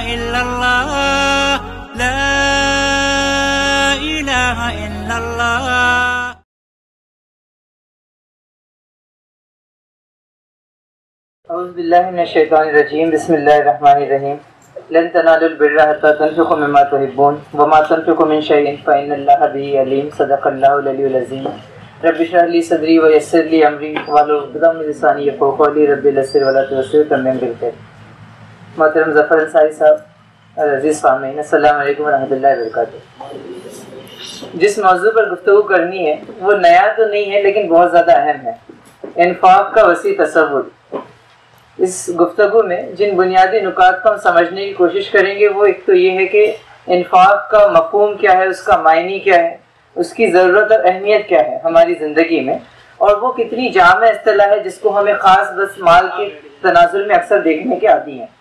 illallah, la ilaha illallah. اعوذ باللہ من الشیطان الرجیم، بسم اللہ الرحمن الرحیم۔ لن تنالوا البر حتى تنفقوا مما تحبون وما تنفقوا من شيء فإن الله به عليم، صدق اللہ العلی العظیم۔ رب اشرح لي صدری ويسر لي امری واحلل عقدۃ من لسانی یفقهوا قولی، رب یسر ولا تعسر تمم بالخیر۔ محترم ظفر انصاری صاحب، عزیز سامعین، السلام علیکم ورحمۃ اللہ وبرکاتہ۔ جس موضوع پر گفتگو کرنی ہے وہ نیا تو نہیں ہے لیکن بہت زیادہ اہم ہے، انفاق کا وسیع تصور۔ اس گفتگو میں جن بنیادی نکات کو ہم سمجھنے کی کوشش کریں گے وہ ایک تو یہ ہے کہ انفاق کا مفہوم کیا ہے، اس کا معنی کیا ہے، اس کی ضرورت اور اہمیت کیا ہے ہماری زندگی میں، اور وہ کتنی جامع اصطلاح ہے جس کو ہمیں خاص بس مال کے تناظر میں اکثر دیکھنے کے عادی ہیں۔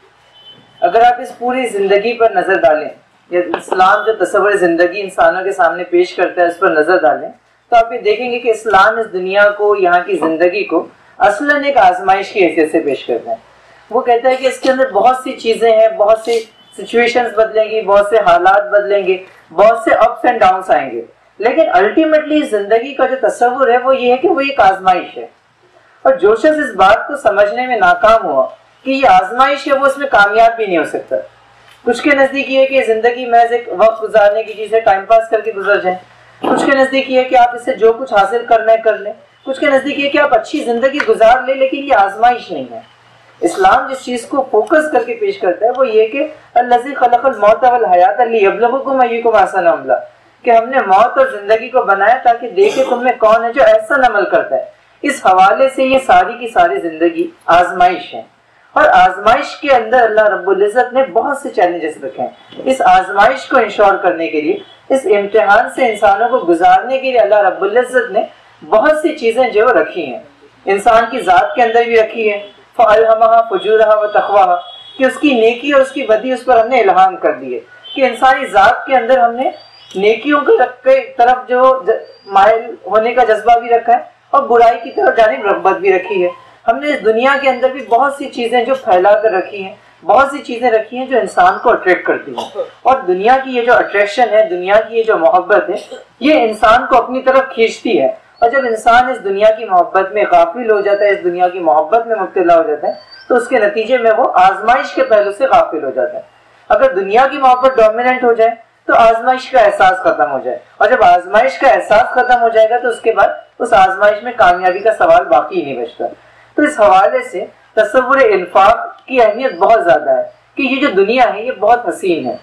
اگر آپ اس پوری زندگی پر نظر ڈالیں، یا اسلام جو تصور زندگی انسانوں کے سامنے پیش کرتا ہے اس پر نظر ڈالیں، تو آپ یہ دیکھیں گے کہ اسلام اس دنیا کو، یہاں کی زندگی کو اصلاً ایک آزمائش کی حیثیت سے پیش کرتا ہے۔ وہ کہتا ہے کہ اس کے اندر بہت سی چیزیں ہیں، بہت سی سچویشنز بدلیں گی، بہت سے حالات بدلیں گے، بہت سے اپس اینڈ ڈاؤنس آئیں گے، لیکن الٹیمیٹلی زندگی کا جو تصور ہے وہ یہ ہے کہ وہ ایک آزمائش ہے۔ اور جو شخص اس بات کو سمجھنے میں ناکام ہوا کہ یہ آزمائش ہے، وہ اس میں کامیاب بھی نہیں ہو سکتا۔ کچھ کے نزدیک یہ ہے کہ زندگی محض ایک وقت گزارنے کی چیز ہے، ٹائم پاس کر کے گزر جائیں۔ کچھ کے نزدیک یہ ہے کہ آپ اس سے جو کچھ حاصل کرنا ہے کر لیں۔ کچھ کے نزدیک یہ کہ آپ اچھی زندگی گزار لیں، لیکن یہ آزمائش نہیں ہے۔ اسلام جس چیز کو فوکس کر کے پیش کرتا ہے وہ یہ کہ الذی خلق الموت والحیات لیبلوکم ایکم احسن عملا، کہ ہم نے موت اور زندگی کو بنایا تاکہ دیکھے تم میں کون ہے جو احسن عمل کرتا ہے۔ اس حوالے سے یہ ساری کی ساری زندگی آزمائش ہے، اور آزمائش کے اندر اللہ رب العزت نے بہت سے چیلنجز رکھے ہیں۔ اس آزمائش کو انشور کرنے کے لیے، اس امتحان سے انسانوں کو گزارنے کے لیے اللہ رب العزت نے بہت سی چیزیں جو رکھی ہیں، انسان کی ذات کے اندر بھی رکھی ہے، فَأَلْهَمَهَا فُجُورَهَا وَتَقْوَاهَا، کہ اس کی نیکی اور اس کی بدی اس پر ہم نے الہام کر دی ہے، کہ انسانی ذات کے اندر ہم نے نیکیوں کی طرف جو مائل ہونے کا جذبہ بھی رکھا ہے، اور برائی کی طرف جانب رغبت بھی رکھی ہے۔ ہم نے اس دنیا کے اندر بھی بہت سی چیزیں جو پھیلا کر رکھی ہیں، بہت سی چیزیں رکھی ہیں جو انسان کو اٹریکٹ کرتی ہیں، اور دنیا کی یہ جو اٹریکشن ہے، دنیا کی یہ جو محبت ہے، یہ انسان کو اپنی طرف کھینچتی ہے۔ اور جب انسان اس دنیا کی محبت میں غافل ہو جاتا ہے، اس دنیا کی محبت میں مبتلا ہو جاتا ہے، تو اس کے نتیجے میں وہ آزمائش کے پہلو سے غافل ہو جاتا ہے۔ اگر دنیا کی محبت ڈومیننٹ ہو جائے تو آزمائش کا احساس ختم ہو جائے، اور جب آزمائش کا احساس ختم ہو جائے گا تو اس کے بعد اس آزمائش میں کامیابی کا سوال باقی ہی نہیں بچتا۔ تو اس حوالے سے تصور انفاق کی اہمیت بہت زیادہ ہے، کہ یہ جو دنیا ہے یہ بہت حسین ہے،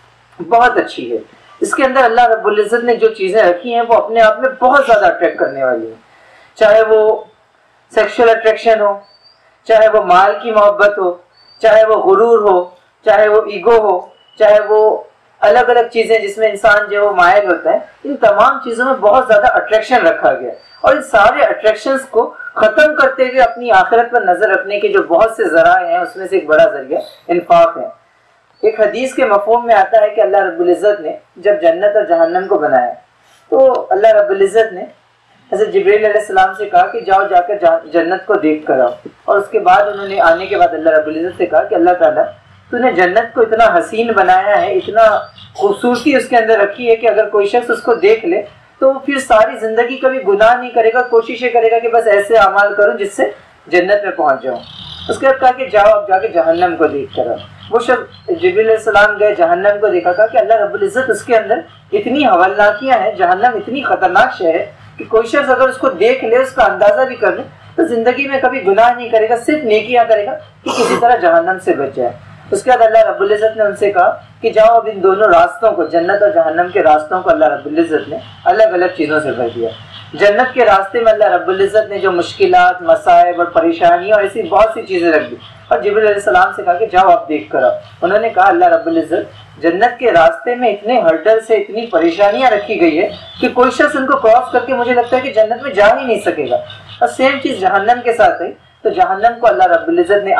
بہت اچھی ہے۔ اس کے اندر اللہ رب العزت نے جو چیزیں رکھی ہیں وہ اپنے آپ میں بہت زیادہ اٹریکٹ کرنے والی ہیں، چاہے وہ سیکشل اٹریکشن ہو، چاہے وہ مال کی محبت ہو، چاہے وہ غرور ہو، چاہے وہ ایگو ہو، چاہے وہ الگ الگ چیزیں جس میں انسان جو وہ مائل ہوتا ہے، ان تمام چیزوں میں بہت زیادہ اٹریکشن رکھا گیا، اور ان سارے اٹریکشنز کو ختم کرتے ہوئے اپنی آخرت پر نظر رکھنے کے جو بہت سے ذرائع ہیں اس میں سے ایک بڑا ذریعہ انفاق ہے۔ ایک حدیث کے مفہوم میں آتا ہے کہ اللہ رب العزت نے جب جنت اور جہنم کو بنایا تو اللہ رب العزت نے حضرت جبریل علیہ السلام سے کہا کہ جاؤ جا کر جنت کو دیکھ کر آؤ، اور اس کے بعد انہوں نے آنے کے بعد اللہ رب العزت سے کہا کہ اللہ تعالیٰ تو نے جنت کو اتنا حسین بنایا ہے، اتنا خوبصورتی اس کے اندر رکھی ہے کہ اگر کوئی شخص اس کو دیکھ لے تو وہ پھر ساری زندگی کبھی گناہ نہیں کرے گا، کوششیں کرے گا کہ بس ایسے اعمال کروں جس سے جنت میں پہنچ جاؤں۔ اس کے بعد کہا کہ جاؤ اب جا کے جہنم کو دیکھ کر آؤ۔ وہ شخص جبریل علیہ السلام گئے جہنم کو دیکھا، کہا کہ اللہ رب العزت اس کے اندر اتنی ہولناکیاں ہیں، جہنم اتنی خطرناک شہر ہے کہ کوئی شخص اگر اس کو دیکھ لے، اس کا اندازہ بھی کر لے تو زندگی میں کبھی گناہ نہیں کرے گا، صرف نیکیاں کرے گا کہ کسی طرح جہنم سے بچ جائے۔ اس کے بعد اللہ رب العزت نے ان سے کہا کہ جاؤ اب ان دونوں راستوں کو، جنت اور جہنم کے راستوں کو اللہ رب العزت نے الگ الگ چیزوں سے بھر دیا۔ جنت کے راستے میں اللہ رب العزت نے جو مشکلات، مصائب اور پریشانیاں اور ایسی بہت سی چیزیں رکھ دی، اور جبریل علیہ السلام سے کہا کہ جاؤ آپ دیکھ کر آؤ۔ انہوں نے کہا اللہ رب العزت جنت کے راستے میں اتنے ہرڈل سے، اتنی پریشانیاں رکھی گئی ہے کہ کوئی شخص ان کو کراس کر کے مجھے لگتا ہے کہ جنت میں جا ہی نہیں سکے گا۔ اور سیم چیز جہنم کے ساتھ ہے، تو جہنم کو اللہ رب العزت نے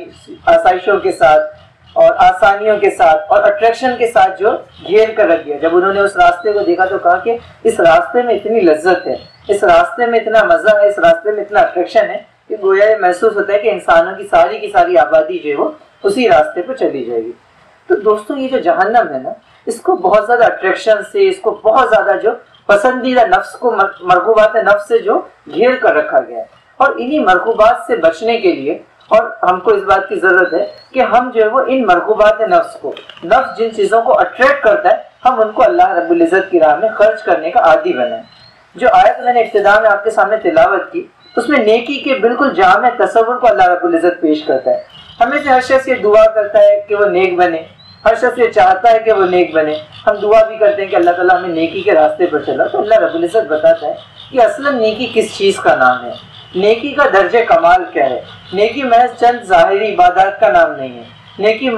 آسائشوں کے ساتھ اور آسانیوں کے ساتھ اور اٹریکشن کے ساتھ جو گھیر کر رکھ دیا۔ جب انہوں نے اس راستے کو دیکھا تو کہا کہ اس راستے میں اتنی لذت ہے، اس راستے میں اتنا مزہ ہے، اس راستے میں اتنا اٹریکشن ہے کہ گویا یہ محسوس ہوتا ہے کہ انسانوں کی ساری آبادی جو ہے وہ اسی راستے پہ چلی جائے گی۔ تو دوستوں یہ جو جہنم ہے نا، اس کو بہت زیادہ اٹریکشن سے، اس کو بہت زیادہ جو پسندیدہ نفس کو، مرغوبات نفس سے جو گھیر کر رکھا گیا ہے، اور انہی مرغوبات سے بچنے کے لیے، اور ہم کو اس بات کی ضرورت ہے کہ ہم جو ہے وہ ان مرغوبات نفس کو، نفس جن چیزوں کو اٹریکٹ کرتا ہے، ہم ان کو اللہ رب العزت کی راہ میں خرچ کرنے کا عادی بنائیں۔ جو آیت میں نے ابتدا میں آپ کے سامنے تلاوت کی، اس میں نیکی کے بالکل جامع تصور کو اللہ رب العزت پیش کرتا ہے۔ ہمیں سے ہر شخص یہ دعا کرتا ہے کہ وہ نیک بنے، ہر شخص یہ چاہتا ہے کہ وہ نیک بنے، ہم دعا بھی کرتے ہیں کہ اللہ تعالیٰ ہمیں نیکی کے راستے پر چلا۔ تو اللہ رب العزت بتاتا ہے کہ اصلاً نیکی کس چیز کا نام ہے، نیکی کا درجہ کمال کیا ہے۔ نیکی محض چند ظاہری عبادات کا نام نہیں ہے، نیکی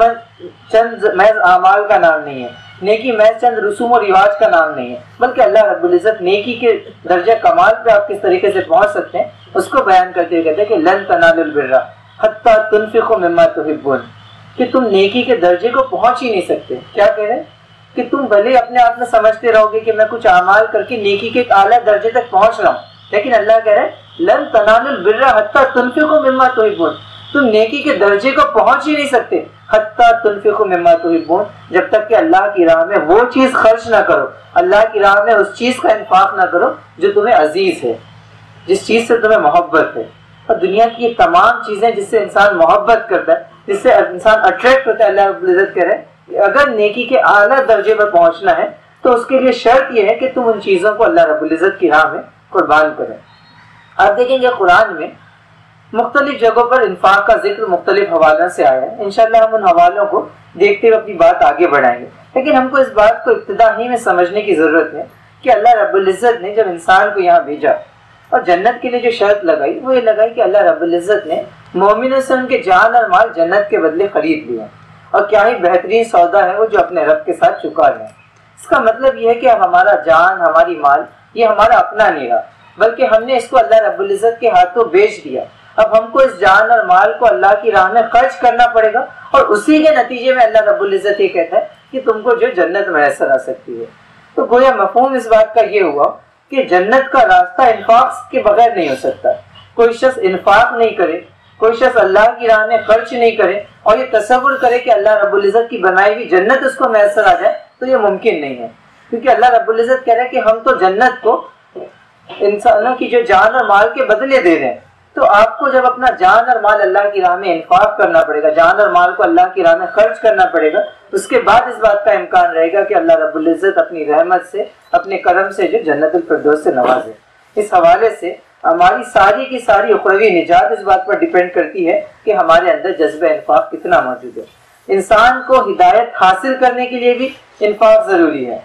چند محض اعمال کا نام نہیں ہے، نیکی محض چند رسوم و رواج کا نام نہیں ہے، بلکہ اللہ رب العزت نیکی کے درجہ کمال پہ آپ کس طریقے سے پہنچ سکتے ہیں اس کو بیان کرتے ہوئے کہتے ہیں کہ لن تنالوا البر حتی تنفقوا مما تحبون، کہ تم نیکی کے درجے کو پہنچ ہی نہیں سکتے۔ کیا کہہ رہے ہیں کہ تم بھلے اپنے آپ میں سمجھتے رہو گے کہ میں کچھ اعمال کر کے نیکی کے ایک اعلیٰ درجے تک پہنچ رہا ہوں، لیکن اللہ کہہ رہے ہیں لن تنالوا البر حتی تنفقوا مما تحبون، تم نیکی کے درجے کو پہنچ ہی نہیں سکتے حتی تنفقوا مما تحبون، جب تک کہ اللہ کی راہ میں وہ چیز خرچ نہ کرو، اللہ کی راہ میں اس چیز کا انفاق نہ کرو جو تمہیں عزیز ہے، جس چیز سے تمہیں محبت ہے۔ اور دنیا کی یہ تمام چیزیں جس سے انسان محبت کرتا ہے، جس سے انسان اٹریکٹ ہوتا ہے، اللہ رب العزت کہہ رہے ہیں کہ اگر نیکی کے اعلیٰ درجے پر پہنچنا ہے تو اس کے لیے شرط یہ ہے کہ تم ان چیزوں کو اللہ رب العزت کی راہ میں قربان کریں۔ آپ دیکھیں گے قرآن میں مختلف جگہوں پر انفاق کا ذکر مختلف حوالوں سے آیا ہے، انشاءاللہ ہم ان حوالوں کو دیکھتے ہوئے اپنی بات آگے بڑھائیں گے، لیکن ہم کو اس بات کو ابتدا ہی میں سمجھنے کی ضرورت ہے کہ اللہ رب العزت نے جب انسان کو یہاں بھیجا اور جنت کے لیے جو شرط لگائی وہ یہ لگائی کہ اللہ رب العزت نے مومنوں سے ان کے جان اور مال جنت کے بدلے خرید لیے، اور کیا ہی بہترین سودا ہے وہ جو اپنے رب کے ساتھ چکا ہے۔ اس کا مطلب یہ ہے کہ اب ہمارا جان، ہماری مال یہ ہمارا اپنا نہیں رہا، بلکہ ہم نے اس کو اللہ رب العزت کے ہاتھوں بیچ دیا۔ اب ہم کو اس جان اور مال کو اللہ کی راہ میں خرچ کرنا پڑے گا، اور اسی کے نتیجے میں اللہ رب العزت یہ کہتا ہے کہ تم کو جو جنت میسر آ سکتی ہے۔ تو گویا مفہوم اس بات کا یہ ہوا کہ جنت کا راستہ انفاق کے بغیر نہیں ہو سکتا۔ کوئی شخص انفاق نہیں کرے، کوئی شخص اللہ کی راہ میں خرچ نہیں کرے اور یہ تصور کرے کہ اللہ رب العزت کی بنائی ہوئی جنت اس کو میسر آ جائے، تو یہ ممکن نہیں ہے، کیونکہ اللہ رب العزت کہہ رہا ہے کہ ہم تو جنت کو انسانوں کی جو جان اور مال کے بدلے دے رہے ہیں۔ تو آپ کو جب اپنا جان اور مال اللہ کی راہ میں انفاق کرنا پڑے گا، جان اور مال کو اللہ کی راہ میں خرچ کرنا پڑے گا، اس کے بعد اس بات کا امکان رہے گا کہ اللہ رب العزت اپنی رحمت سے، اپنے کرم سے جو جنت الفردوس سے نوازے۔ اس حوالے سے ہماری ساری کی ساری اخروی نجات اس بات پر ڈیپینڈ کرتی ہے کہ ہمارے اندر جذبہ انفاق کتنا موجود ہے۔ انسان کو ہدایت حاصل کرنے کے لیے بھی انفاق ضروری ہے۔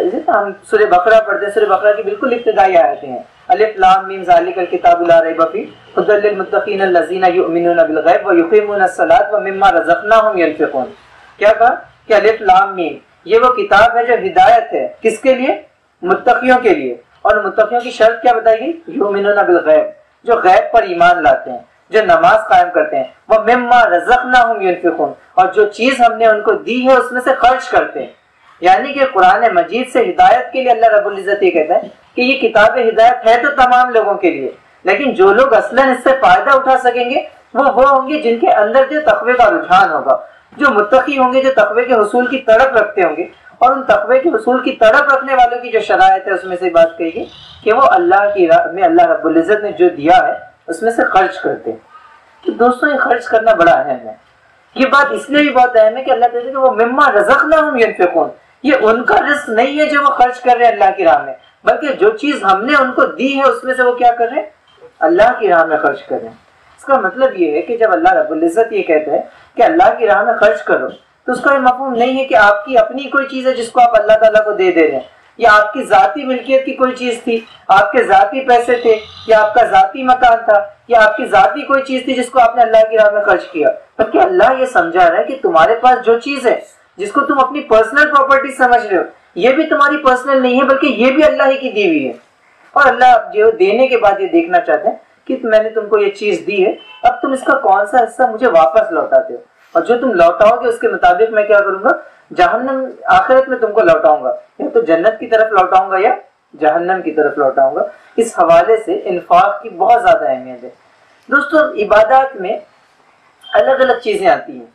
ہم سورہ بقرہ پڑھتے ہیں، سورہ بقرہ کی بالکل ابتدائی آیتیں ہیں، الف لام میم ذالک الکتاب لا ریب فیہ ھدی للمتقین الذین یؤمنون بالغیب ویقیمون الصلاۃ ومما رزقناہم ینفقون۔ کیا کہا کہ الف لام میم یہ وہ کتاب ہے جو ہدایت ہے، کس کے لیے؟ متقیوں کے لیے۔ اور متقیوں کی شرط کیا بتائی گئی؟ یؤمنون بالغیب، جو غیب پر ایمان لاتے ہیں، جو نماز قائم کرتے ہیں، ومما رزقناہم ینفقون، اور جو چیز ہم نے ان کو دی ہے اس میں سے خرچ کرتے ہیں۔ یعنی کہ قرآن مجید سے ہدایت کے لیے اللہ رب العزت یہ کہتا ہے کہ یہ کتاب ہدایت ہے تو تمام لوگوں کے لیے، لیکن جو لوگ اصلاً اس سے فائدہ اٹھا سکیں گے وہ ہوں گے جن کے اندر جو تقوی کا رجحان ہوگا، جو متقی ہوں گے، جو تقوی کے حصول کی تڑپ رکھتے ہوں گے، اور ان تقوی کے حصول کی تڑپ رکھنے والوں کی جو شرائط ہے اس میں سے بات کہی گئی کہ وہ اللہ کی راہ میں اللہ رب العزت نے جو دیا ہے اس میں سے خرچ کرتے ہیں۔ تو دوستوں یہ خرچ کرنا بڑا اہم ہے۔ یہ بات اس لیے بھی بہت اہم ہے کہ اللہ کہتے ہیں کہ وہ مما رزقناہم ینفقون، یہ ان کا رزق نہیں ہے جو وہ خرچ کر رہے ہیں اللہ کی راہ میں، بلکہ جو چیز ہم نے ان کو دی ہے اس میں سے وہ کیا کر رہے ہیں؟ اللہ کی راہ میں خرچ کر رہے ہیں۔ اس کا مطلب یہ ہے کہ جب اللہ رب العزت یہ کہتا ہے کہ اللہ کی راہ میں خرچ کرو، تو اس کا یہ مفہوم نہیں ہے کہ آپ کی اپنی کوئی چیز ہے جس کو آپ اللہ تعالیٰ کو دے رہے ہیں، یا آپ کی ذاتی ملکیت کی کوئی چیز تھی، آپ کے ذاتی پیسے تھے، یا آپ کا ذاتی مکان تھا، یا آپ کی ذاتی کوئی چیز تھی جس کو آپ نے اللہ کی راہ میں خرچ کیا، بلکہ اللہ یہ سمجھا رہا ہے کہ تمہارے پاس جو چیز ہے جس کو تم اپنی پرسنل پراپرٹی سمجھ رہے ہو، یہ بھی تمہاری پرسنل نہیں ہے بلکہ یہ بھی اللہ ہی کی دی ہوئی ہے۔ اور اللہ جو دینے کے بعد یہ دیکھنا چاہتے ہیں کہ میں نے تم کو یہ چیز دی ہے، اب تم اس کا کون سا حصہ مجھے واپس لوٹاتے ہو، اور جو تم لوٹاؤ گے اس کے مطابق میں کیا کروں گا؟ جہنم آخرت میں تم کو لوٹاؤں گا، یا تو جنت کی طرف لوٹاؤں گا یا جہنم کی طرف لوٹاؤں گا۔ اس حوالے سے انفاق کی بہت زیادہ اہمیت ہے۔ دوستو عبادات میں الگ الگ چیزیں آتی ہیں،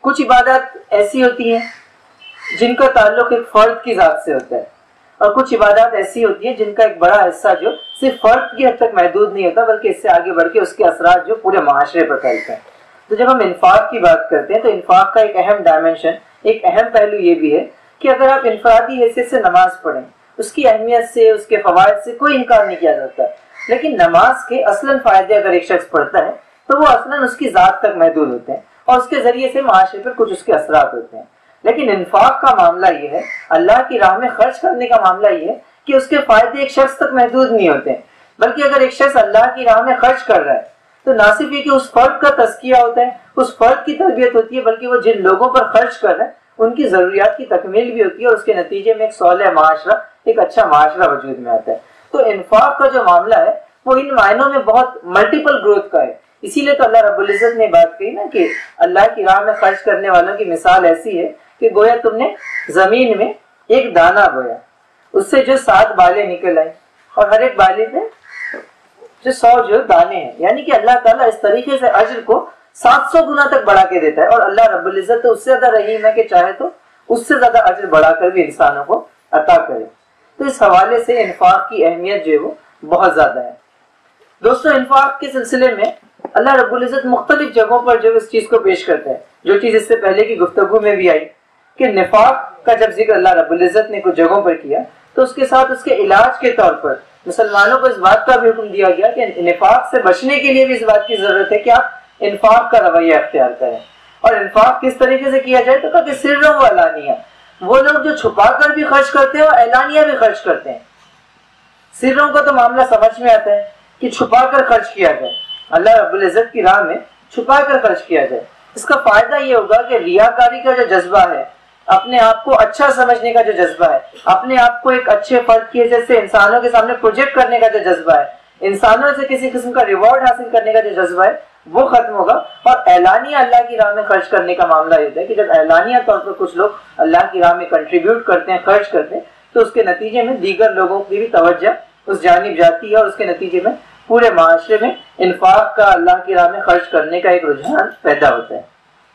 کچھ عبادات ایسی ہوتی ہیں جن کا تعلق ایک فرد کی ذات سے ہوتا ہے، اور کچھ عبادات ایسی ہوتی ہیں جن کا ایک بڑا حصہ جو صرف فرد کی حد تک محدود نہیں ہوتا بلکہ اس سے آگے بڑھ کے اس کے اثرات جو پورے معاشرے پر پھیلتے ہیں۔ تو جب ہم انفاق کی بات کرتے ہیں تو انفاق کا ایک اہم ڈائمنشن، ایک اہم پہلو یہ بھی ہے کہ اگر آپ انفرادی حیثیت سے نماز پڑھیں، اس کی اہمیت سے، اس کے فوائد سے کوئی انکار نہیں کیا جاتا، لیکن نماز کے اصلاً فائدے اگر ایک شخص پڑھتا ہے تو وہ اصلاً اس کی ذات تک محدود ہوتے ہیں اور اس کے ذریعے سے معاشرے پر کچھ اس کے اثرات ہوتے ہیں۔ لیکن انفاق کا معاملہ یہ ہے، اللہ کی راہ میں خرچ کرنے کا معاملہ یہ ہے کہ اس کے فائدے ایک شخص تک محدود نہیں ہوتے ہیں، بلکہ اگر ایک شخص اللہ کی راہ میں خرچ کر رہا ہے تو نہ صرف یہ کہ اس فرد کا تزکیہ ہوتا ہے، اس فرد کی تربیت ہوتی ہے، بلکہ وہ جن لوگوں پر خرچ کر رہے ہیں ان کی ضروریات کی تکمیل بھی ہوتی ہے، اور اس کے نتیجے میں ایک صالح معاشرہ، ایک اچھا معاشرہ وجود میں آتا ہے۔ تو انفاق کا جو معاملہ ہے وہ ان معنوں میں بہت ملٹیپل گروتھ کا ہے، اسی لیے تو اللہ رب العزت نے بات کہی نا کہ اللہ کی راہ میں خرچ کرنے والوں کی مثال ایسی ہے کہ گویا تم نے زمین میں ایک دانہ بویا، اس سے جو 7 بالیں نکل آئیں، اور ہر ایک بالے میں جو 100 جو دانے ہیں، یعنی کہ اللہ تعالیٰ اس طریقے سے اجر کو 700 گنا تک بڑھا کے دیتا ہے، اور اللہ رب العزت تو اس سے زیادہ رحیم ہے کہ چاہے تو اس سے زیادہ اجر بڑھا کر بھی انسانوں کو عطا کرے۔ تو اس حوالے سے انفاق کی اہمیت جو ہے وہ بہت زیادہ ہے۔ دوستو، انفاق کے سلسلے میں اللہ رب العزت مختلف جگہوں پر جو اس چیز کو پیش کرتا ہے، جو چیز اس سے پہلے کی گفتگو میں بھی آئی کہ نفاق کا جب ذکر اللہ رب العزت نے کچھ جگہوں پر کیا تو اس کے ساتھ اس کے علاج کے طور پر مسلمانوں کو اس بات کا بھی حکم دیا گیا کہ نفاق سے بچنے کے لیے بھی اس بات کی ضرورت ہے کہ آپ انفاق کا رویہ اختیار کریں۔ اور انفاق کس طریقے سے کیا جائے تو کہ سرا و علانیہ، وہ لوگ جو چھپا کر بھی خرچ کرتے ہیں اور اعلانیہ بھی خرچ کرتے ہیں۔ سروں کا تو معاملہ سمجھ میں آتا ہے کہ چھپا کر خرچ کیا جائے، اللہ رب العزت کی راہ میں چھپا کر خرچ کیا جائے۔ اس کا فائدہ یہ ہوگا کہ ریاکاری کا جو جذبہ ہے، اپنے آپ کو اچھا سمجھنے کا جو جذبہ ہے، اپنے آپ کو ایک اچھے فرد کی حیثیت سے انسانوں کے سامنے پروجیکٹ کرنے کا جو جذبہ ہے، انسانوں سے کسی قسم کا ریوارڈ حاصل کرنے کا جو جذبہ ہے وہ ختم ہوگا، اور اعلانیہ اللہ کی راہ میں خرچ کرنے کا معاملہ یہ ہے کہ جب اعلانیہ طور پر کچھ لوگ اللہ کی راہ میں کنٹریبیوٹ کرتے ہیں، خرچ کرتے ہیں، تو اس کے نتیجے میں دیگر لوگوں کی بھی توجہ اس جانب جاتی ہے، اور اس کے نتیجے میں پورے معاشرے میں انفاق کا، اللہ کی راہ میں خرچ کرنے کا ایک رجحان پیدا ہوتا ہے۔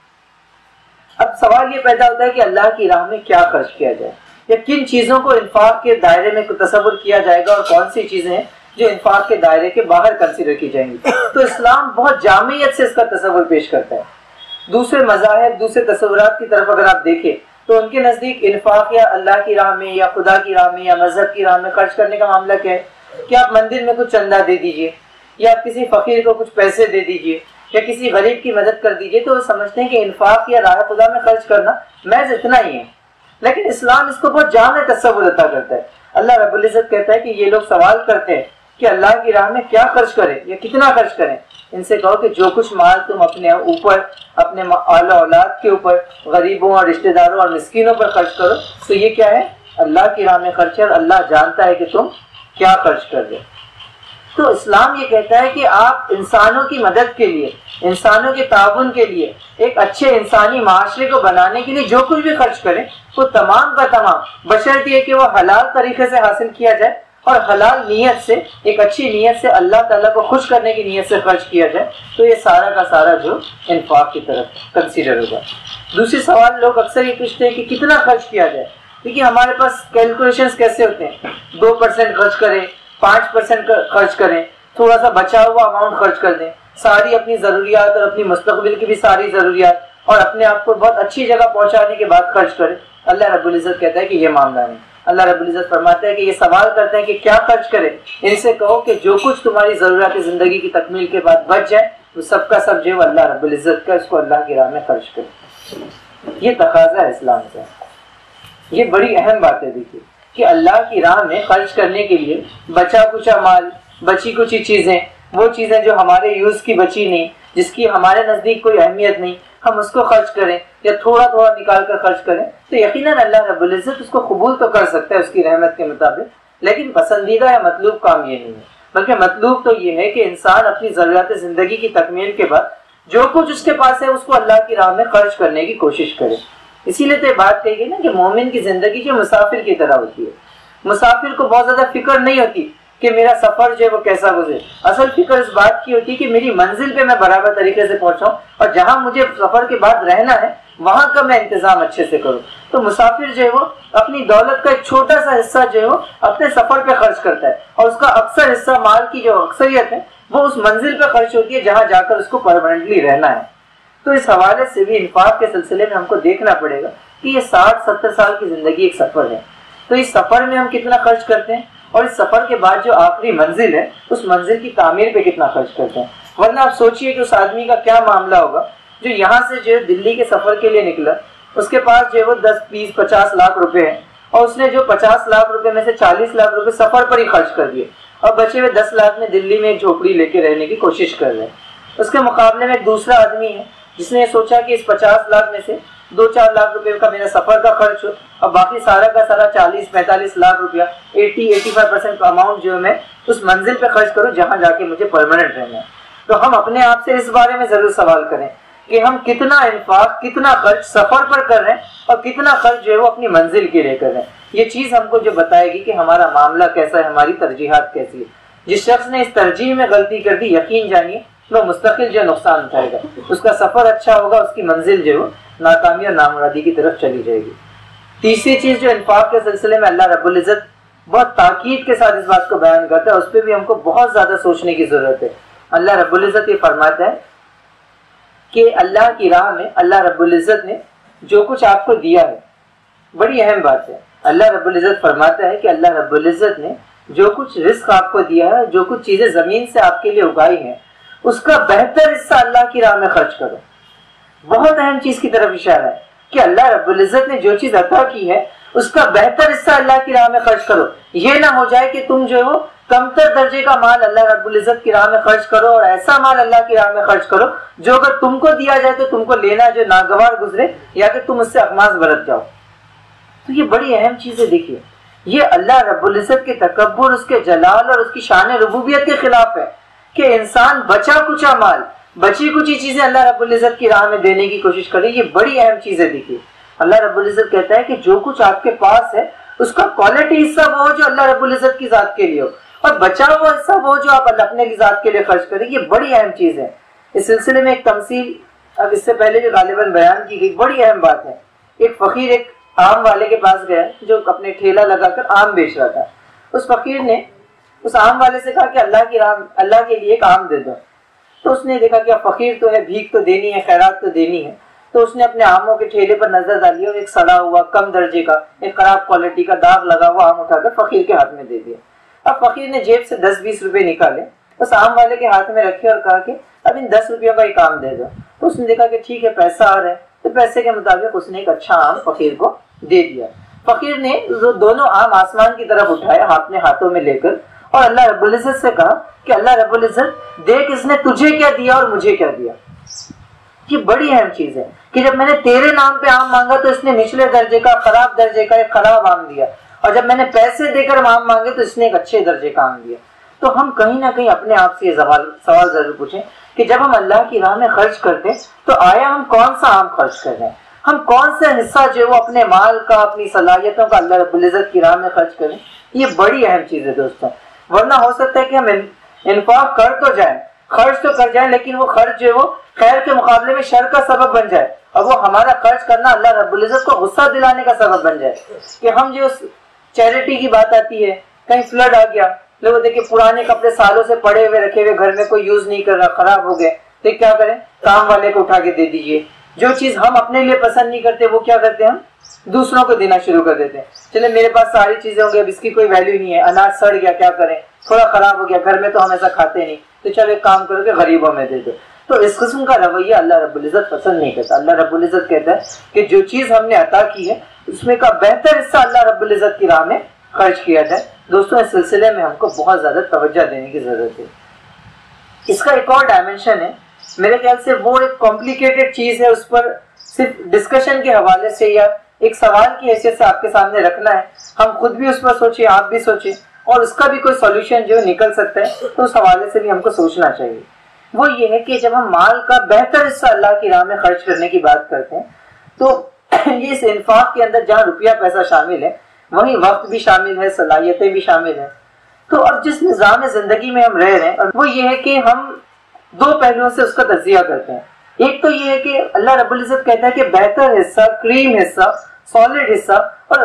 اب سوال یہ پیدا ہوتا ہے کہ اللہ کی راہ میں کیا خرچ کیا جائے، یا کن چیزوں کو انفاق کے دائرے میں تصور کیا جائے گا، اور کون سی چیزیں ہیں جو انفاق کے دائرے کے باہر کنسیڈر کی جائیں گی۔ تو اسلام بہت جامعیت سے اس کا تصور پیش کرتا ہے۔ دوسرے مذاہب، دوسرے تصورات کی طرف اگر آپ دیکھیں تو ان کے نزدیک انفاق یا اللہ کی راہ میں یا خدا کی راہ میں یا مذہب کی راہ میں خرچ کرنے کا معاملہ کیا ہے کہ آپ مندر میں کچھ چندہ دے دیجئے، یا آپ کسی فقیر کو کچھ پیسے دے دیجئے، یا کسی غریب کی مدد کر دیجئے، تو وہ سمجھتے ہیں کہ انفاق یا راہ خدا میں خرچ کرنا محض اتنا ہی ہے۔ لیکن اسلام اس کو بہت جامع تصور عطا کرتا ہے۔ اللہ رب العزت کہتا ہے کہ یہ لوگ سوال کرتے ہیں کہ اللہ کی راہ میں کیا خرچ کریں یا کتنا خرچ کریں، ان سے کہو کہ جو کچھ مال تم اپنے اوپر، اپنے اہل اولاد کے اوپر، غریبوں اور رشتہ داروں اور مسکینوں پر خرچ کرو، تو یہ کیا ہے؟ اللہ کی راہ میں خرچ ہے، اور اللہ جانتا ہے کہ تم کیا خرچ کر دیں۔ تو اسلام یہ کہتا ہے کہ آپ انسانوں کی مدد کے لیے، انسانوں کے تعاون کے لیے، ایک اچھے انسانی معاشرے کو بنانے کے لیے جو کچھ بھی خرچ کریں وہ تمام کا تمام بشرط یہ کہ وہ حلال طریقے سے حاصل کیا جائے، اور حلال نیت سے، ایک اچھی نیت سے، اللہ تعالیٰ کو خوش کرنے کی نیت سے خرچ کیا جائے، تو یہ سارا کا سارا جو انفاق کی طرف کنسیڈر ہوگا۔ دوسری سوال لوگ اکثر یہ پوچھتے ہیں کہ کتنا خرچ کیا جائے۔ دیکھیے ہمارے پاس کیلکولیشنز کیسے ہوتے ہیں، 2% خرچ کریں، 5% خرچ کریں، تھوڑا سا بچا ہوا اماؤنٹ خرچ کر دیں، ساری اپنی ضروریات اور اپنی مستقبل کی بھی ساری ضروریات اور اپنے آپ کو بہت اچھی جگہ پہنچانے کے بعد خرچ کریں۔ اللہ رب العزت کہتا ہے کہ یہ معاملہ نہیں۔ اللہ رب العزت فرماتا ہے کہ یہ سوال کرتے ہیں کہ کیا خرچ کریں، ان سے کہو کہ جو کچھ تمہاری ضروریات زندگی کی تکمیل کے بعد بچ جائے وہ سب کا سب جو اللہ رب العزت کا، اس کو اللہ کی راہ میں خرچ کریں۔ یہ تقاضا ہے اسلام کا۔ یہ بڑی اہم بات ہے دیکھیے کہ اللہ کی راہ میں خرچ کرنے کے لیے بچا کچا مال، بچی کچی چیزیں، وہ چیزیں جو ہمارے یوز کی بچی نہیں، جس کی ہمارے نزدیک کوئی اہمیت نہیں، ہم اس کو خرچ کریں یا تھوڑا تھوڑا نکال کر خرچ کریں، تو یقیناً اللہ رب العزت اس کو قبول تو کر سکتا ہے اس کی رحمت کے مطابق، لیکن پسندیدہ یا مطلوب کام یہ نہیں ہے، بلکہ مطلوب تو یہ ہے کہ انسان اپنی ضروریات زندگی کی تکمیل کے بعد جو کچھ اس کے پاس ہے اس کو اللہ کی راہ میں خرچ کرنے کی کوشش کرے۔ اسی لیے تو یہ بات کہی گئی نا کہ مومن کی زندگی جو مسافر کی طرح ہوتی ہے۔ مسافر کو بہت زیادہ فکر نہیں ہوتی کہ میرا سفر جو ہے وہ کیسا گزرے. اصل فکر اس بات کی ہوتی ہے کہ میری منزل پہ میں برابر طریقے سے پہنچاؤں اور جہاں مجھے سفر کے بعد رہنا ہے وہاں کا میں انتظام اچھے سے کروں. تو مسافر جو ہے وہ اپنی دولت کا ایک چھوٹا سا حصہ جو ہے وہ اپنے سفر پہ خرچ کرتا ہے اور اس کا اکثر حصہ مال کی جو اکثریت ہے وہ اس منزل پہ خرچ ہوتی ہے جہاں جا کر اس کو پرماننٹلی رہنا ہے. تو اس حوالے سے بھی انفاق کے سلسلے میں ہم کو دیکھنا پڑے گا کہ یہ 60-70 سال کی زندگی ایک سفر ہے. تو اس سفر میں ہم کتنا خرچ کرتے ہیں اور اس سفر کے بعد جو آخری منزل ہے اس منزل کی تعمیر پہ کتنا خرچ کرتے ہیں. ورنہ آپ سوچئے کہ اس آدمی کا کیا معاملہ ہوگا جو یہاں سے جو ہے دلی کے سفر کے لیے نکلا, اس کے پاس جو ہے وہ 10-20-50 لاکھ روپے ہیں اور اس نے جو 50 لاکھ روپے میں سے 40 لاکھ روپے سفر پر ہی خرچ کر دیے اور بچے ہوئے 10 لاکھ میں دلی میں ایک جھوپڑی لے کے رہنے کی کوشش کر رہے ہیں. اس کے مقابلے میں ایک دوسرا آدمی ہے جس نے سوچا کہ اس 50 لاکھ میں سے 2-4 لاکھ روپے کا میرا سفر کا خرچ ہو اور باقی سارا کا سارا 40-45 لاکھ روپیہ 80-85% کا اماؤنٹ جو ہے میں اس منزل پہ خرچ کروں جہاں جا کے مجھے پرماننٹ رہنا ہے. تو ہم اپنے آپ سے اس بارے میں ضرور سوال کریں کہ ہم کتنا انفاق, کتنا خرچ سفر پر کر رہے ہیں اور کتنا خرچ جو ہے وہ اپنی منزل کے لیے کر رہے ہیں. یہ چیز ہم کو جو بتائے گی کہ ہمارا معاملہ کیسا ہے, ہماری ترجیحات کیسی ہے. جس شخص نے اس ترجیح میں غلطی کر دی یقین جانیے وہ مستقل جو نقصان اٹھائے گا. اس کا سفر اچھا ہوگا, اس کی منزل جو ہے ناکامی اور نامرادی کی طرف چلی جائے گی. تیسری چیز جو انفاق کے سلسلے میں اللہ رب العزت بہت تاکید کے ساتھ اس بات کو بیان کرتا ہے, اس پہ بھی ہم کو بہت زیادہ سوچنے کی ضرورت ہے. اللہ رب العزت یہ فرماتا ہے کہ اللہ کی راہ میں اللہ رب العزت نے جو کچھ آپ کو دیا ہے, بڑی اہم بات ہے. اللہ رب العزت فرماتا ہے کہ اللہ رب العزت نے جو کچھ رزق آپ کو دیا ہے, جو کچھ چیزیں زمین سے آپ کے لیے اگائی ہیں, اس کا بہتر حصہ اللہ کی راہ میں خرچ کرو. بہت اہم چیز کی طرف اشارہ ہے کہ اللہ رب العزت نے جو چیز عطا کی ہے اس کا بہتر حصہ اللہ کی راہ میں خرچ کرو. یہ نہ ہو جائے کہ تم جو ہے وہ کمتر درجے کا مال اللہ رب العزت کی راہ میں خرچ کرو اور ایسا مال اللہ کی راہ میں خرچ کرو جو اگر تم کو دیا جائے تو تم کو لینا جو ناگوار گزرے یا کہ تم اس سے اقماص برت جاؤ. تو یہ بڑی اہم چیز ہے. دیکھیے یہ اللہ رب العزت کے تکبر, اس کے جلال اور اس کی شان ربوبیت کے خلاف ہے کہ انسان بچا کچا مال, بچی کچی چیزیں اللہ رب العزت کی راہ میں دینے کی کوشش کرے. یہ بڑی اہم چیز ہے. دیکھیے اللہ رب العزت کہتا ہے کہ جو کچھ آپ کے پاس ہے اس کا کوالٹی حصہ وہ جو اللہ رب العزت کی ذات کے لیے ہو اور بچا ہوا حصہ وہ جو آپ اپنے ذات کے لیے خرچ کریں. یہ بڑی اہم چیز ہے. اس سلسلے میں ایک تمثیل اب اس سے پہلے بھی غالباً بیان کی گئی, بڑی اہم بات ہے. ایک فقیر ایک آم والے کے پاس گیا جو اپنے ٹھیلا لگا کر آم بیچ رہا تھا. اس فقیر نے اس آم والے سے کہا کہ اللہ کے لیے ایک آم دے دو. تو اس نے دیکھا کہ فقیر تو ہے, بھیک تو دینی ہے, خیرات تو دینی ہے. تو اس نے اپنے آموں کے ٹھیلے پر نظر ڈالی اور ایک سڑا ہوا کم درجے کا ایک خراب کوالٹی کا داغ لگا ہوا آم اٹھا کر فقیر کے ہاتھ میں دے دیا. اب فقیر نے جیب سے 10-20 روپے نکالے, اس آم والے کے ہاتھ میں رکھے اور کہا کہ اب ان 10 روپیوں کا ایک آم دے دو. تو اس نے دیکھا کہ ٹھیک ہے پیسہ آ رہا ہے, تو پیسے کے مطابق اس نے ایک اچھا آم فقیر کو دے دیا. فقیر نے دونوں آم آسمان کی طرف اٹھایا اپنے ہاتھوں میں لے کر اور اللہ رب العزت سے کہا کہ اللہ رب العزت دیکھ اس نے تجھے کیا دیا اور مجھے کیا دیا. یہ بڑی اہم چیز ہے کہ جب میں نے تیرے نام پہ آم مانگا تو اس نے نچلے درجے کا خراب درجے کا ایک خراب آم دیا, اور جب میں نے پیسے دے کر آم مانگے تو اس نے ایک اچھے درجے کا آم دیا. تو ہم کہیں نہ کہیں اپنے آپ سے یہ سوال ضرور پوچھیں کہ جب ہم اللہ کی راہ میں خرچ کرتے ہیں تو آیا ہم کون سا آم خرچ کر رہے ہیں, ہم کون سا حصہ جو وہ اپنے مال کا اپنی صلاحیتوں کا اللہ رب العزت کی راہ میں خرچ کریں. یہ بڑی اہم چیز ہے دوستوں. ورنہ ہو سکتا ہے کہ ہم انفاق کر تو جائیں, خرچ تو کر جائیں, لیکن وہ خرچ جو ہے وہ خیر کے مقابلے میں شر کا سبب بن جائے اور وہ ہمارا خرچ کرنا اللہ رب العزت کو غصہ دلانے کا سبب بن جائے. کہ ہم جو چیریٹی کی بات آتی ہے, کہیں فلڈ آ گیا, لوگ دیکھیں پرانے کپڑے سالوں سے پڑے ہوئے رکھے ہوئے گھر میں کوئی یوز نہیں کر رہا, خراب ہو گئے, تو کیا کریں, کام والے کو اٹھا کے دے دیجئے. جو چیز ہم اپنے لیے پسند نہیں کرتے وہ کیا کرتے ہیں, ہم دوسروں کو دینا شروع کر دیتے ہیں. چلے میرے پاس ساری چیزیں ہوں گی, اب اس کی کوئی ویلیو نہیں ہے, اناج سڑ گیا کیا کریں, تھوڑا خراب ہو گیا, گھر میں تو ہم ایسا کھاتے نہیں, تو چلو ایک کام کرو کہ غریبوں میں دے دو. تو اس قسم کا رویہ اللہ رب العزت پسند نہیں کرتا. اللہ رب العزت کہتا ہے کہ جو چیز ہم نے عطا کی ہے اس میں کا بہتر حصہ اللہ رب العزت کی راہ میں خرچ کیا جائے. دوستوں اس سلسلے میں ہم کو بہت زیادہ توجہ دینے کی ضرورت ہے. اس کا ایک اور ڈائمنشن ہے, میرے خیال سے وہ ایک کمپلیکیٹڈ چیز ہے, اس پر صرف ڈسکشن کے حوالے سے یا ایک سوال کی حیثیت سے آپ کے سامنے رکھنا ہے. ہم خود بھی اس پر سوچیں, آپ بھی سوچیں, اور اس کا بھی کوئی سولوشن جو نکل سکتا ہے, تو اس حوالے سے بھی ہم کو سوچنا چاہیے. وہ یہ ہے کہ جب ہم مال کا بہتر حصہ اللہ کی راہ میں خرچ کرنے کی بات کرتے ہیں تو یہ اس انفاق کے اندر جہاں روپیہ پیسہ شامل ہے وہیں وقت بھی شامل ہے, صلاحیتیں بھی شامل ہیں. تو اب جس نظام زندگی میں ہم رہ رہے ہیں وہ یہ ہے کہ ہم دو پہلوؤں سے اس کا تجزیہ کرتے ہیں. ایک تو یہ ہے کہ اللہ رب العزت کہتا ہے کہ بہتر حصہ، کریم حصہ، سالڈ حصہ اور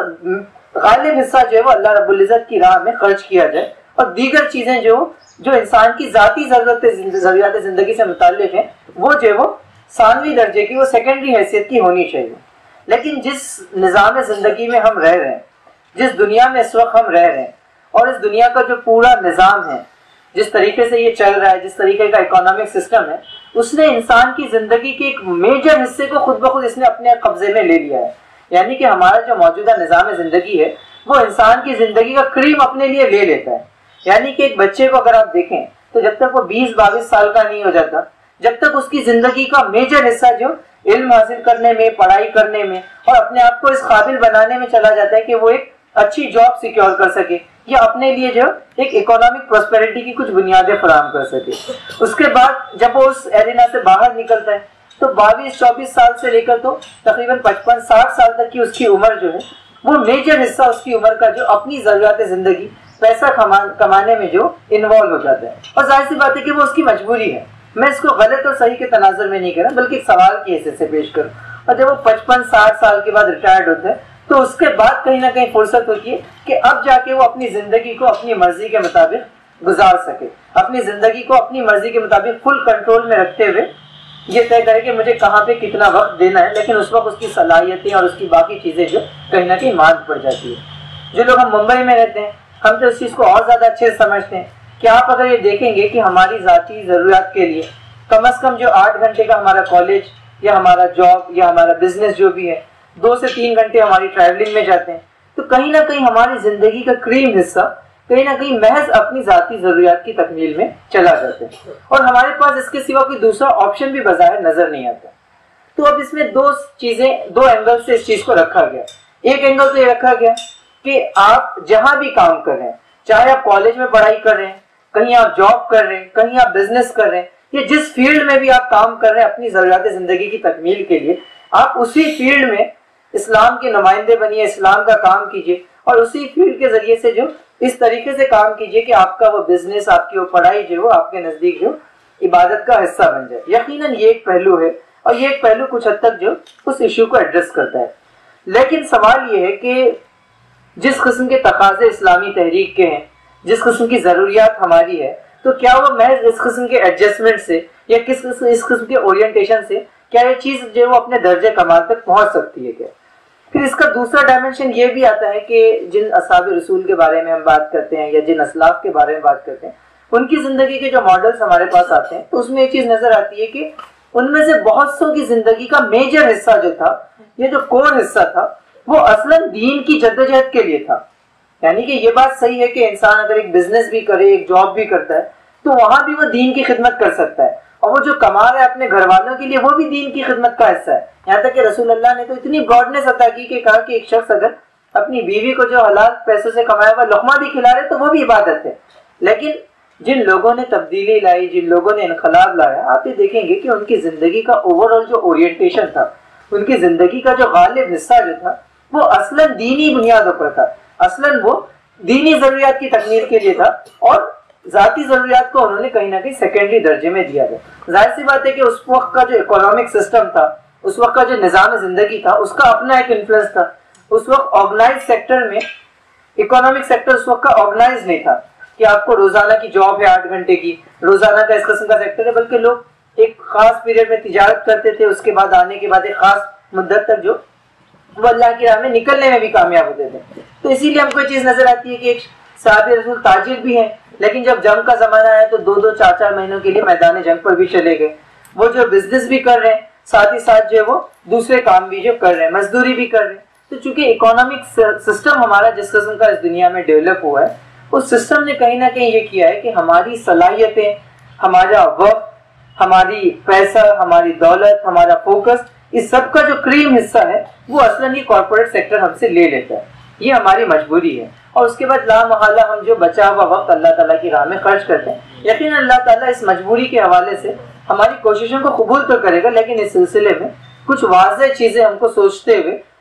غالب حصہ جو ہے وہ اللہ رب العزت کی راہ میں خرچ کیا جائے، اور دیگر چیزیں جو انسان کی ذاتی ضروریات زندگی سے متعلق ہیں وہ جو ہے وہ ثانوی درجے کی، وہ سیکنڈری حیثیت کی ہونی چاہیے. لیکن جس نظام زندگی میں ہم رہ رہے ہیں، جس دنیا میں اس وقت ہم رہ رہے ہیں، اور اس دنیا کا جو پورا نظام ہے، جس طریقے سے یہ چل رہا ہے، جس طریقے کا اکنامک سسٹم ہے، اس نے انسان کی زندگی کے ایک میجر حصے کو خود بخود اس نے اپنے قبضے میں لے لیا ہے. یعنی کہ ہمارا جو موجودہ نظام زندگی ہے وہ انسان کی زندگی کا کریم اپنے لیے لے لیتا ہے. یعنی کہ ایک بچے کو اگر آپ دیکھیں تو جب تک وہ 20-22 سال کا نہیں ہو جاتا، جب تک اس کی زندگی کا میجر حصہ جو علم حاصل کرنے میں، پڑھائی کرنے میں اور اپنے آپ کو اس قابل بنانے میں چلا جاتا ہے کہ وہ ایک اچھی جاب سیکیور کر سکے یا اپنے لیے جو ایک اکنامک پراسپیرٹی کی کچھ بنیادیں فراہم کر سکے. اس کے بعد جب وہ اس ایرینا سے باہر نکلتا ہے تو 22-24 سال سے لے کر تو تقریباً 55-60 سال تک کی اس کی عمر جو ہے وہ میجر حصہ اس کی عمر کا جو اپنی ضروریات زندگی، پیسہ کمانے میں جو انوالو ہو جاتا ہے. اور ظاہر سی بات ہے کہ وہ اس کی مجبوری ہے. میں اس کو غلط اور صحیح کے تناظر میں نہیں کر رہا بلکہ ایک سوال کی حیثیت سے پیش کروں. اور جب وہ 55-60 سال کے بعد ریٹائرڈ ہوتا ہے تو اس کے بعد کہیں نہ کہیں فرصت ہوتی ہے کہ اب جا کے وہ اپنی زندگی کو اپنی مرضی کے مطابق گزار سکے، اپنی زندگی کو اپنی مرضی کے مطابق فل کنٹرول میں رکھتے ہوئے یہ طے کرے کہ مجھے کہاں پہ کتنا وقت دینا ہے. لیکن اس وقت اس کی صلاحیتیں اور اس کی باقی چیزیں جو کہیں نہ کہیں ماند پڑ جاتی ہے. جو لوگ ہم ممبئی میں رہتے ہیں ہم تو اس چیز کو اور زیادہ اچھے سے سمجھتے ہیں کہ آپ اگر یہ دیکھیں گے کہ ہماری ذاتی ضروریات کے لیے کم از کم جو 8 گھنٹے کا ہمارا کالج یا ہمارا جاب یا ہمارا بزنس جو بھی ہے 2 سے 3 گھنٹے ہماری ٹریولنگ میں جاتے ہیں، تو کہیں نہ کہیں ہماری زندگی کا کریم حصہ کہیں نہ کہیں محض اپنی ذاتی ضروریات کی تکمیل میں چلا جاتا ہے، اور ہمارے پاس اس کے سوا کوئی دوسرا آپشن بھی بظاہر نظر نہیں آتا. تو اب اس میں دو اینگل سے اس چیز کو رکھا گیا. ایک اینگل تو یہ رکھا گیا کہ آپ جہاں بھی کام کر رہے ہیں، چاہے آپ کالج میں پڑھائی کر رہے ہیں، کہیں آپ جاب کر رہے ہیں، کہیں آپ بزنس کر رہے ہیں، یا جس فیلڈ میں بھی آپ کام کر رہے ہیں اپنی ضروریات زندگی کی تکمیل کے لیے، آپ اسی فیلڈ میں اسلام کے نمائندے بنیے، اسلام کا کام کیجیے، اور اسی فیلڈ کے ذریعے سے جو اس طریقے سے کام کیجیے کہ آپ کا وہ بزنس، آپ کی وہ پڑھائی جو وہ آپ کے نزدیک جو عبادت کا حصہ بن جائے. یقیناً یہ ایک پہلو ہے، اور یہ ایک پہلو کچھ حد تک جو اس ایشو کو ایڈریس کرتا ہے. لیکن سوال یہ ہے کہ جس قسم کے تقاضے اسلامی تحریک کے ہیں، جس قسم کی ضروریات ہماری ہے، تو کیا وہ محض اس قسم کے ایڈجسٹمنٹ سے یا اس قسم کے اورینٹیشن سے کیا یہ چیز جو ہے وہ اپنے درجے کمال تک پہنچ سکتی ہے؟ کیا پھر اس کا دوسرا ڈائمنشن یہ بھی آتا ہے کہ جن اصحاب رسول کے بارے میں ہم بات کرتے ہیں یا جن اسلاف کے بارے میں بات کرتے ہیں، ان کی زندگی کے جو ماڈلز ہمارے پاس آتے ہیں تو اس میں ایک چیز نظر آتی ہے کہ ان میں سے بہت سو کی زندگی کا میجر حصہ جو تھا، یہ جو کور حصہ تھا، وہ اصلاً دین کی جدوجہد کے لیے تھا. یعنی کہ یہ بات صحیح ہے کہ انسان اگر ایک بزنس بھی کرے، ایک جاب بھی کرتا ہے، تو وہاں بھی وہ دین کی خدمت کر سکتا ہے، اور وہ جو کما رہا ہے اپنے گھر والوں کے لیے وہ بھی دین کی خدمت کا حصہ ہے. یہاں تک کہ رسول اللہ نے تو اتنی براڈنس عطا کی کہ کہا کہ ایک شخص اگر اپنی بیوی کو جو حلال پیسوں سے کمایا ہوا لقمہ بھی کھلا رہے تو وہ بھی عبادت ہے. لیکن جن لوگوں نے تبدیلی لائی، جن لوگوں نے انقلاب لایا، آپ یہ دیکھیں گے کہ ان کی زندگی کا اوور آل جو اورینٹیشن تھا، ان کی زندگی کا جو غالب حصہ جو تھا وہ اصلاً دینی بنیادوں پر تھا، اصلاً وہ دینی ضروریات کی تکمیل کے لیے تھا، اور ذاتی ضروریات کو انہوں نے کہیں نہ کہیں سیکنڈری درجے میں دیا گیا. ظاہر سی بات ہے کہ اس وقت کا جو اکنامک سسٹم تھا، اس وقت کا جو نظام زندگی تھا، اس کا اپنا ایک انفلوئنس تھا. اس وقت آرگنائز سیکٹر میں اکنامک سیکٹر اس وقت کا آرگنائز نہیں تھا کہ آپ کو روزانہ کی جاب ہے 8 گھنٹے کی، روزانہ کا اس قسم کا سیکٹر ہے، بلکہ لوگ ایک خاص پیریڈ میں تجارت کرتے تھے، اس کے بعد آنے کے بعد ایک خاص مدت تک جو وہ اللہ کی راہ میں نکلنے میں بھی کامیاب ہوتے تھے. تو اسی لیے ہم کو یہ چیز نظر آتی ہے کہ ایک صحابی رسول تاجر بھی ہیں، لیکن جب جنگ کا زمانہ آیا تو 2-2 4-4 مہینوں کے لیے میدان جنگ پر بھی چلے گئے. وہ جو بزنس بھی کر رہے ہیں، ساتھ ہی ساتھ جو وہ دوسرے کام بھی جو کر رہے ہیں، مزدوری بھی کر رہے ہیں. تو چونکہ اکنامک سسٹم ہمارا جس قسم کا اس دنیا میں ڈیولپ ہوا ہے، اس سسٹم نے کہیں نہ کہیں یہ کیا ہے کہ ہماری صلاحیتیں، ہمارا وقت، ہماری پیسہ، ہماری دولت، ہمارا فوکس، اس سب کا جو کریم حصہ ہے وہ اصلاً ہی کارپوریٹ سیکٹر ہم سے لے لیتا ہے. یہ ہماری مجبوری ہے، اور اس کے بعد لا محالہ ہم جو بچا ہوا وقت اللہ تعالیٰ کی راہ میں خرچ کرتے ہیں. یقیناً اللہ تعالیٰ اس مجبوری کے حوالے سے ہماری کوششوں کو قبول تو کرے گا، لیکن اس سلسلے میں کچھ واضح چیزیں ہم کو سوچتے ہوئے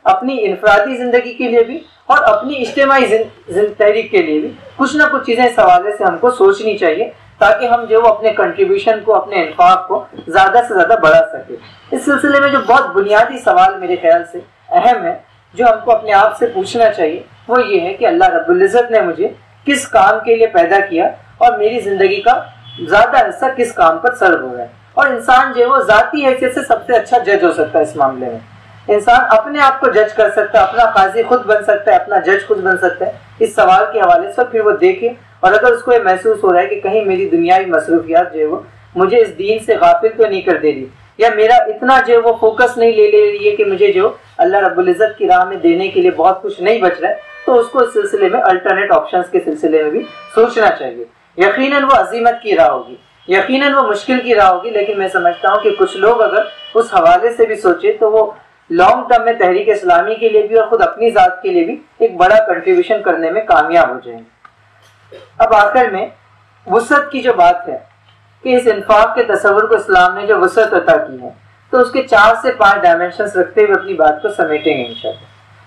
اپنی انفرادی زندگی کے لیے بھی اور اپنی اجتماعی تحریک کے لیے بھی کچھ نہ کچھ چیزیں اس حوالے سے ہم کو سوچنی چاہیے، تاکہ ہم جو وہ اپنے کنٹریبیوشن کو، اپنے انفاق کو زیادہ سے زیادہ بڑھا سکے۔ اس سلسلے میں جو بہت بنیادی سوال میرے خیال سے اہم ہے جو ہم کو اپنے آپ سے پوچھنا چاہیے، وہ یہ ہے کہ اللہ رب العزت نے مجھے کس کام کے لیے پیدا کیا اور میری زندگی کا زیادہ حصہ کس کام پر صرف ہو رہا ہے۔ اور انسان جو ہے وہ ذاتی حیثیت سے سب سے اچھا جج ہو سکتا ہے اس معاملے میں۔ انسان اپنے آپ کو جج کر سکتا ہے، اپنا قاضی خود بن سکتا ہے، اپنا جج خود بن سکتا ہے اس سوال کے حوالے سے۔ پھر وہ دیکھے، اور اگر اس کو یہ محسوس ہو رہا ہے کہ کہیں میری دنیاوی مصروفیات جو ہے وہ مجھے اس دین سے غافل تو نہیں کر دے رہی، یا میرا اتنا جو ہے وہ فوکس نہیں لے رہی ہے کہ مجھے جو اللہ رب العزت کی راہ میں دینے کے لیے بہت کچھ نہیں بچ رہا ہے، تو اس کو اس سلسلے میں الٹرنیٹ آپشنز کے سلسلے میں بھی سوچنا چاہیے۔ یقیناً وہ عظیمت کی راہ ہوگی، یقیناً وہ مشکل کی راہ ہوگی، لیکن میں سمجھتا ہوں کہ کچھ لوگ اگر اس حوالے سے بھی سوچے تو وہ لانگ ٹرم میں تحریک اسلامی کے لیے بھی اور خود اپنی ذات کے لیے بھی ایک بڑا کنٹریبیوشن کرنے میں کامیاب ہو جائیں گے۔ اب آخر میں وسعت کی جو بات ہے کہ اس انفاق کے تصور کو اسلام نے جو وسعت عطا کی ہے، تو اس کے 4 سے 5 ڈائمنشنز رکھتے ہوئے اپنی بات کو سمیٹیں گے انشاءاللہ۔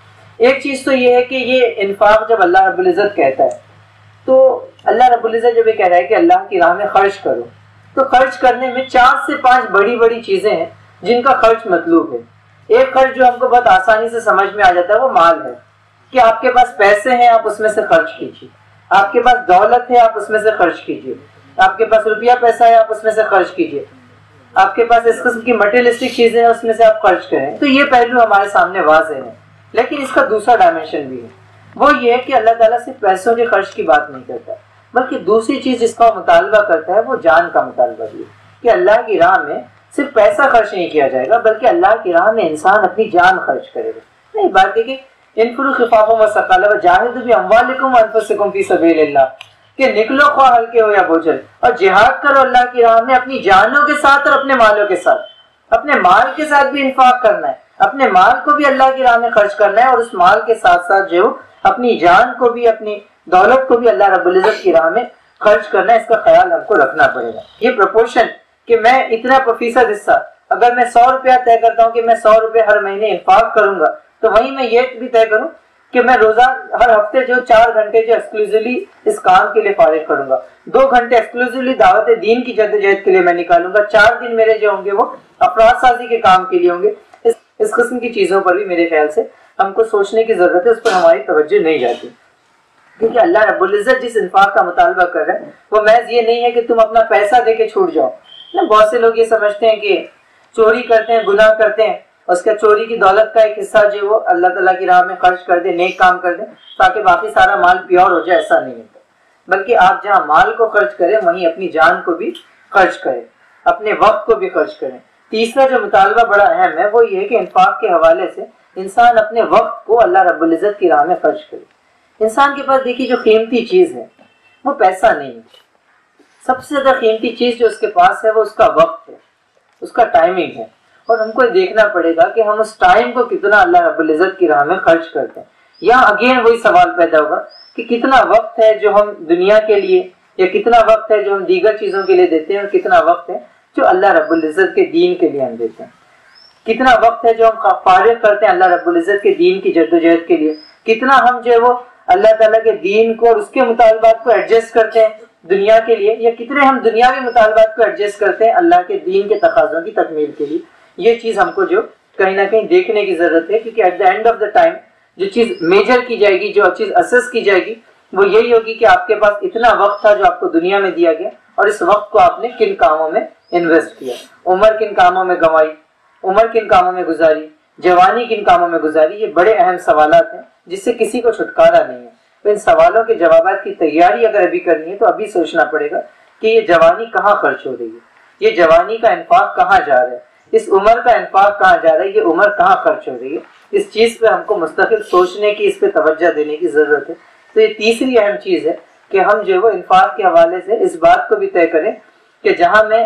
ایک چیز تو یہ ہے کہ یہ انفاق جب اللہ رب العزت کہتا ہے تو اللہ رب العزت جب یہ کہہ رہا ہے کہ اللہ کی راہ میں خرچ کرو، تو خرچ کرنے میں 4 سے 5 بڑی بڑی چیزیں ہیں جن کا خرچ مطلوب ہے۔ ایک خرچ جو ہم کو بہت آسانی سے سمجھ میں آ جاتا ہے وہ مال ہے، کہ آپ کے پاس پیسے ہیں، آپ اس میں سے خرچ کیجیے، آپ کے پاس دولت ہے، آپ اس میں سے خرچ کیجیے، آپ کے پاس روپیہ پیسہ ہے، آپ اس میں سے خرچ کیجیے، آپ کے پاس اس قسم کی مٹیریلسٹک چیزیں ہیں، اس میں سے آپ خرچ کریں۔ تو یہ پہلو ہمارے سامنے واضح ہے، لیکن اس کا دوسرا ڈائمنشن بھی ہے، وہ یہ ہے کہ اللہ تعالیٰ صرف پیسوں کے خرچ کی بات نہیں کرتا، بلکہ دوسری چیز جس کا مطالبہ کرتا ہے وہ جان کا مطالبہ بھی ہے، کہ اللہ کی راہ میں صرف پیسہ خرچ نہیں کیا جائے گا، بلکہ اللہ کی راہ میں انسان اپنی جان خرچ کرے گا۔ نہیں، بات ہے کہ انفروا خفافا وثقالا وجاہدوا باموالکم وانفسکم فی سبیل اللہ، کہ نکلو خواہ ہلکے ہو یا بوجھل، اور جہاد کرو اللہ کی راہ میں اپنی جانوں کے ساتھ اور اپنے مالوں کے ساتھ۔ اپنے مال کے ساتھ بھی انفاق کرنا ہے، اپنے مال کو بھی اللہ کی راہ میں خرچ کرنا ہے، اور اس مال کے ساتھ ساتھ جو اپنی جان کو بھی، اپنی دولت کو بھی اللہ رب العزت کی راہ میں خرچ کرنا ہے۔ اس کا خیال ہم کو رکھنا پڑے گا۔ یہ پروپورشن کہ میں اتنا فیصد حصہ، اگر میں 100 روپیہ طے کرتا ہوں کہ میں 100 روپے ہر مہینے انفاق کروں گا، تو وہیں میں یہ بھی طے کروں کہ میں روزہ ہر ہفتے جو 4 گھنٹے جو ایکسکلوزیولی اس کام کے لیے فارغ کروں گا، 2 گھنٹے ایکسکلوزیولی دعوت دین کی جدوجہد کے لیے میں نکالوں گا، 4 دن میرے جو ہوں گے وہ افراد سازی کے کام کے لیے ہوں گے۔ اس قسم کی چیزوں پر بھی میرے خیال سے ہم کو سوچنے کی ضرورت ہے، اس پر ہماری توجہ نہیں جاتی، کیونکہ اللہ رب العزت جس انفاق کا مطالبہ کر رہا ہے وہ محض یہ نہیں ہے کہ تم اپنا پیسہ دے کے چھوٹ جاؤ۔ بہت سے لوگ یہ سمجھتے ہیں کہ چوری کرتے ہیں، گناہ کرتے ہیں، اس کا چوری کی دولت کا ایک حصہ جو وہ اللہ تعالیٰ کی راہ میں خرچ کر دیں، نیک کام کر دیں تاکہ باقی سارا مال پیور ہو جائے۔ ایسا نہیں ہوتا، بلکہ آپ جہاں مال کو خرچ کریں وہیں اپنی جان کو بھی خرچ کریں، اپنے وقت کو بھی خرچ کریں۔ تیسرا جو مطالبہ بڑا اہم ہے وہ یہ ہے کہ انفاق کے حوالے سے انسان اپنے وقت کو اللہ رب العزت کی راہ میں خرچ کرے۔ انسان کے پاس دیکھیے جو قیمتی چیز ہے وہ پیسہ نہیں ہے، سب سے زیادہ قیمتی چیز جو اس کے پاس ہے وہ اس کا وقت ہے، اس کا ٹائمنگ ہے، اور ہم کو دیکھنا پڑے گا کہ ہم اس ٹائم کو کتنا اللہ رب العزت کی راہ میں خرچ کرتے ہیں۔ یہاں اگین وہی سوال پیدا ہوگا کہ کتنا وقت ہے جو ہم دنیا کے لیے، یا کتنا وقت ہے جو ہم دیگر چیزوں کے لیے دیتے ہیں، اور کتنا وقت ہے جو اللہ رب العزت کے دین کے لیے ہم دیتے ہیں، کتنا وقت ہے جو ہم فارغ کرتے ہیں اللہ رب العزت کے دین کی جدوجہد کے لیے، کتنا ہم جو ہے وہ اللہ تعالیٰ کے دین کو اور اس کے مطالبات کو ایڈجسٹ کرتے ہیں دنیا کے لیے، یا کتنے ہم دنیاوی مطالبات کو ایڈجسٹ کرتے ہیں اللہ کے دین کے تقاضوں کی تکمیل کے لیے۔ یہ چیز ہم کو جو کہیں نہ کہیں دیکھنے کی ضرورت ہے، کیونکہ at the end of the time جو چیز میجر کی جائے گی، جو چیز اسس کی جائے گی، وہ یہی ہوگی کہ آپ کے پاس اتنا وقت تھا جو آپ کو دنیا میں دیا گیا، اور اس وقت کو آپ نے کن کاموں میں انویسٹ کیا، عمر کن کاموں میں گنوائی، عمر کن کاموں میں گزاری، جوانی کن کاموں میں گزاری۔ یہ بڑے اہم سوالات ہیں جس سے کسی کو چھٹکارا نہیں ہے۔ تو ان سوالوں کے جوابات کی تیاری اگر ابھی کرنی ہے تو ابھی سوچنا پڑے گا کہ یہ جوانی کہاں خرچ ہو رہی ہے، یہ جوانی کا انفاق کہاں جا رہا ہے، اس عمر کا انفاق کہاں جا رہا ہے، یہ عمر کہاں خرچ ہو رہی ہے۔ اس چیز پہ ہم کو مستقل سوچنے کی، اس پہ توجہ دینے کی ضرورت ہے۔ تو یہ تیسری اہم چیز ہے کہ ہم جو ہے وہ انفاق کے حوالے سے اس بات کو بھی طے کریں کہ جہاں میں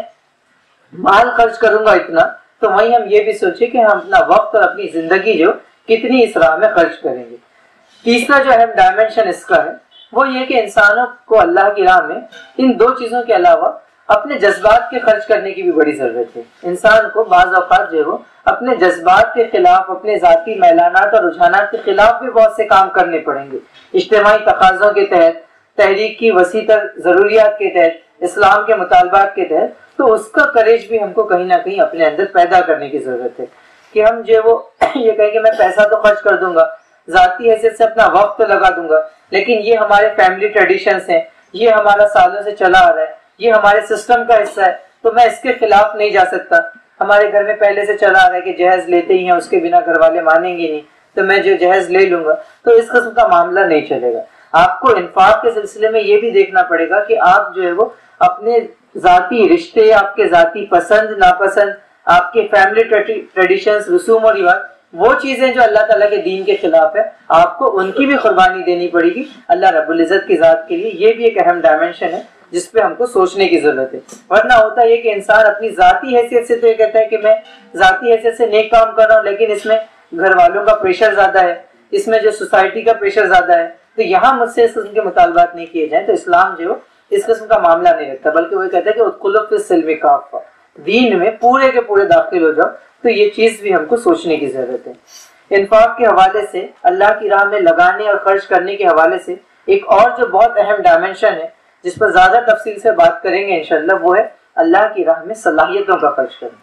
مال خرچ کروں گا اتنا، تو وہیں ہم یہ بھی سوچیں کہ ہم اپنا وقت اور اپنی زندگی جو کتنی اس راہ میں خرچ کریں گے۔ تیسرا جو اہم ڈائمنشن اس کا ہے وہ یہ کہ انسانوں کو اللہ کی راہ میں ان 2 چیزوں کے علاوہ اپنے جذبات کے خرچ کرنے کی بھی بڑی ضرورت ہے. انسان کو بعض اوقات جو ہے وہ اپنے جذبات کے خلاف، اپنے ذاتی میلانات اور رجحانات کے خلاف بھی بہت سے کام کرنے پڑیں گے. اجتماعی تقاضوں کے تحت، تحریک کی وسیع تر ضروریات کے تحت، اسلام کے مطالبات کے تحت، تو اس کا کریج بھی ہم کو کہیں نہ کہیں اپنے اندر پیدا کرنے کی ضرورت ہے کہ ہم جو وہ یہ کہیں کہ میں پیسہ تو خرچ کر دوں گا، ذاتی حیثیت سے اپنا وقت تو لگا دوں گا، لیکن یہ ہمارے فیملی ٹریڈیشنز ہیں، یہ ہمارا سالوں سے چلا آ رہا ہے، یہ ہمارے سسٹم کا حصہ ہے، تو میں اس کے خلاف نہیں جا سکتا. ہمارے گھر میں پہلے سے چلا آ رہا ہے کہ جہیز لیتے ہی ہیں، اس کے بنا گھر والے مانیں گے نہیں، تو میں جو جہیز لے لوں گا، تو اس قسم کا معاملہ نہیں چلے گا. آپ کو انفاق کے سلسلے میں یہ بھی دیکھنا پڑے گا کہ آپ جو ہے وہ اپنے ذاتی رشتے، آپ کے ذاتی پسند ناپسند، آپ کے فیملی ٹریڈیشنز، رسوم اور رواج، وہ چیزیں جو اللہ تعالیٰ کے دین کے خلاف ہے، آپ کو ان کی بھی قربانی دینی پڑے گی اللہ رب العزت کی ذات کے لیے. یہ بھی ایک اہم ڈائمنشن ہے جس پہ ہم کو سوچنے کی ضرورت ہے. ورنہ ہوتا یہ کہ انسان اپنی ذاتی حیثیت سے تو یہ کہتا ہے کہ میں ذاتی حیثیت سے نیک کام کر رہا ہوں، لیکن اس میں گھر والوں کا پریشر زیادہ ہے، اس میں جو سوسائٹی کا پریشر زیادہ ہے، تو یہاں مجھ سے اس قسم کے مطالبات نہیں کیے جائیں. تو اسلام جو اس قسم کا معاملہ نہیں رکھتا، بلکہ وہ کہتا ہے کہ ادخلوا فی السلم کافہ، دین میں پورے کے پورے داخل ہو جاؤ. تو یہ چیز بھی ہم کو سوچنے کی ضرورت ہے. انفاق کے حوالے سے، اللہ کی راہ میں لگانے اور خرچ کرنے کے حوالے سے ایک اور جو بہت اہم ڈائمنشن ہے جس پر زیادہ تفصیل سے بات کریں گے انشاءاللہ، وہ ہے اللہ کی راہ میں صلاحیتوں کا خرچ کرنا.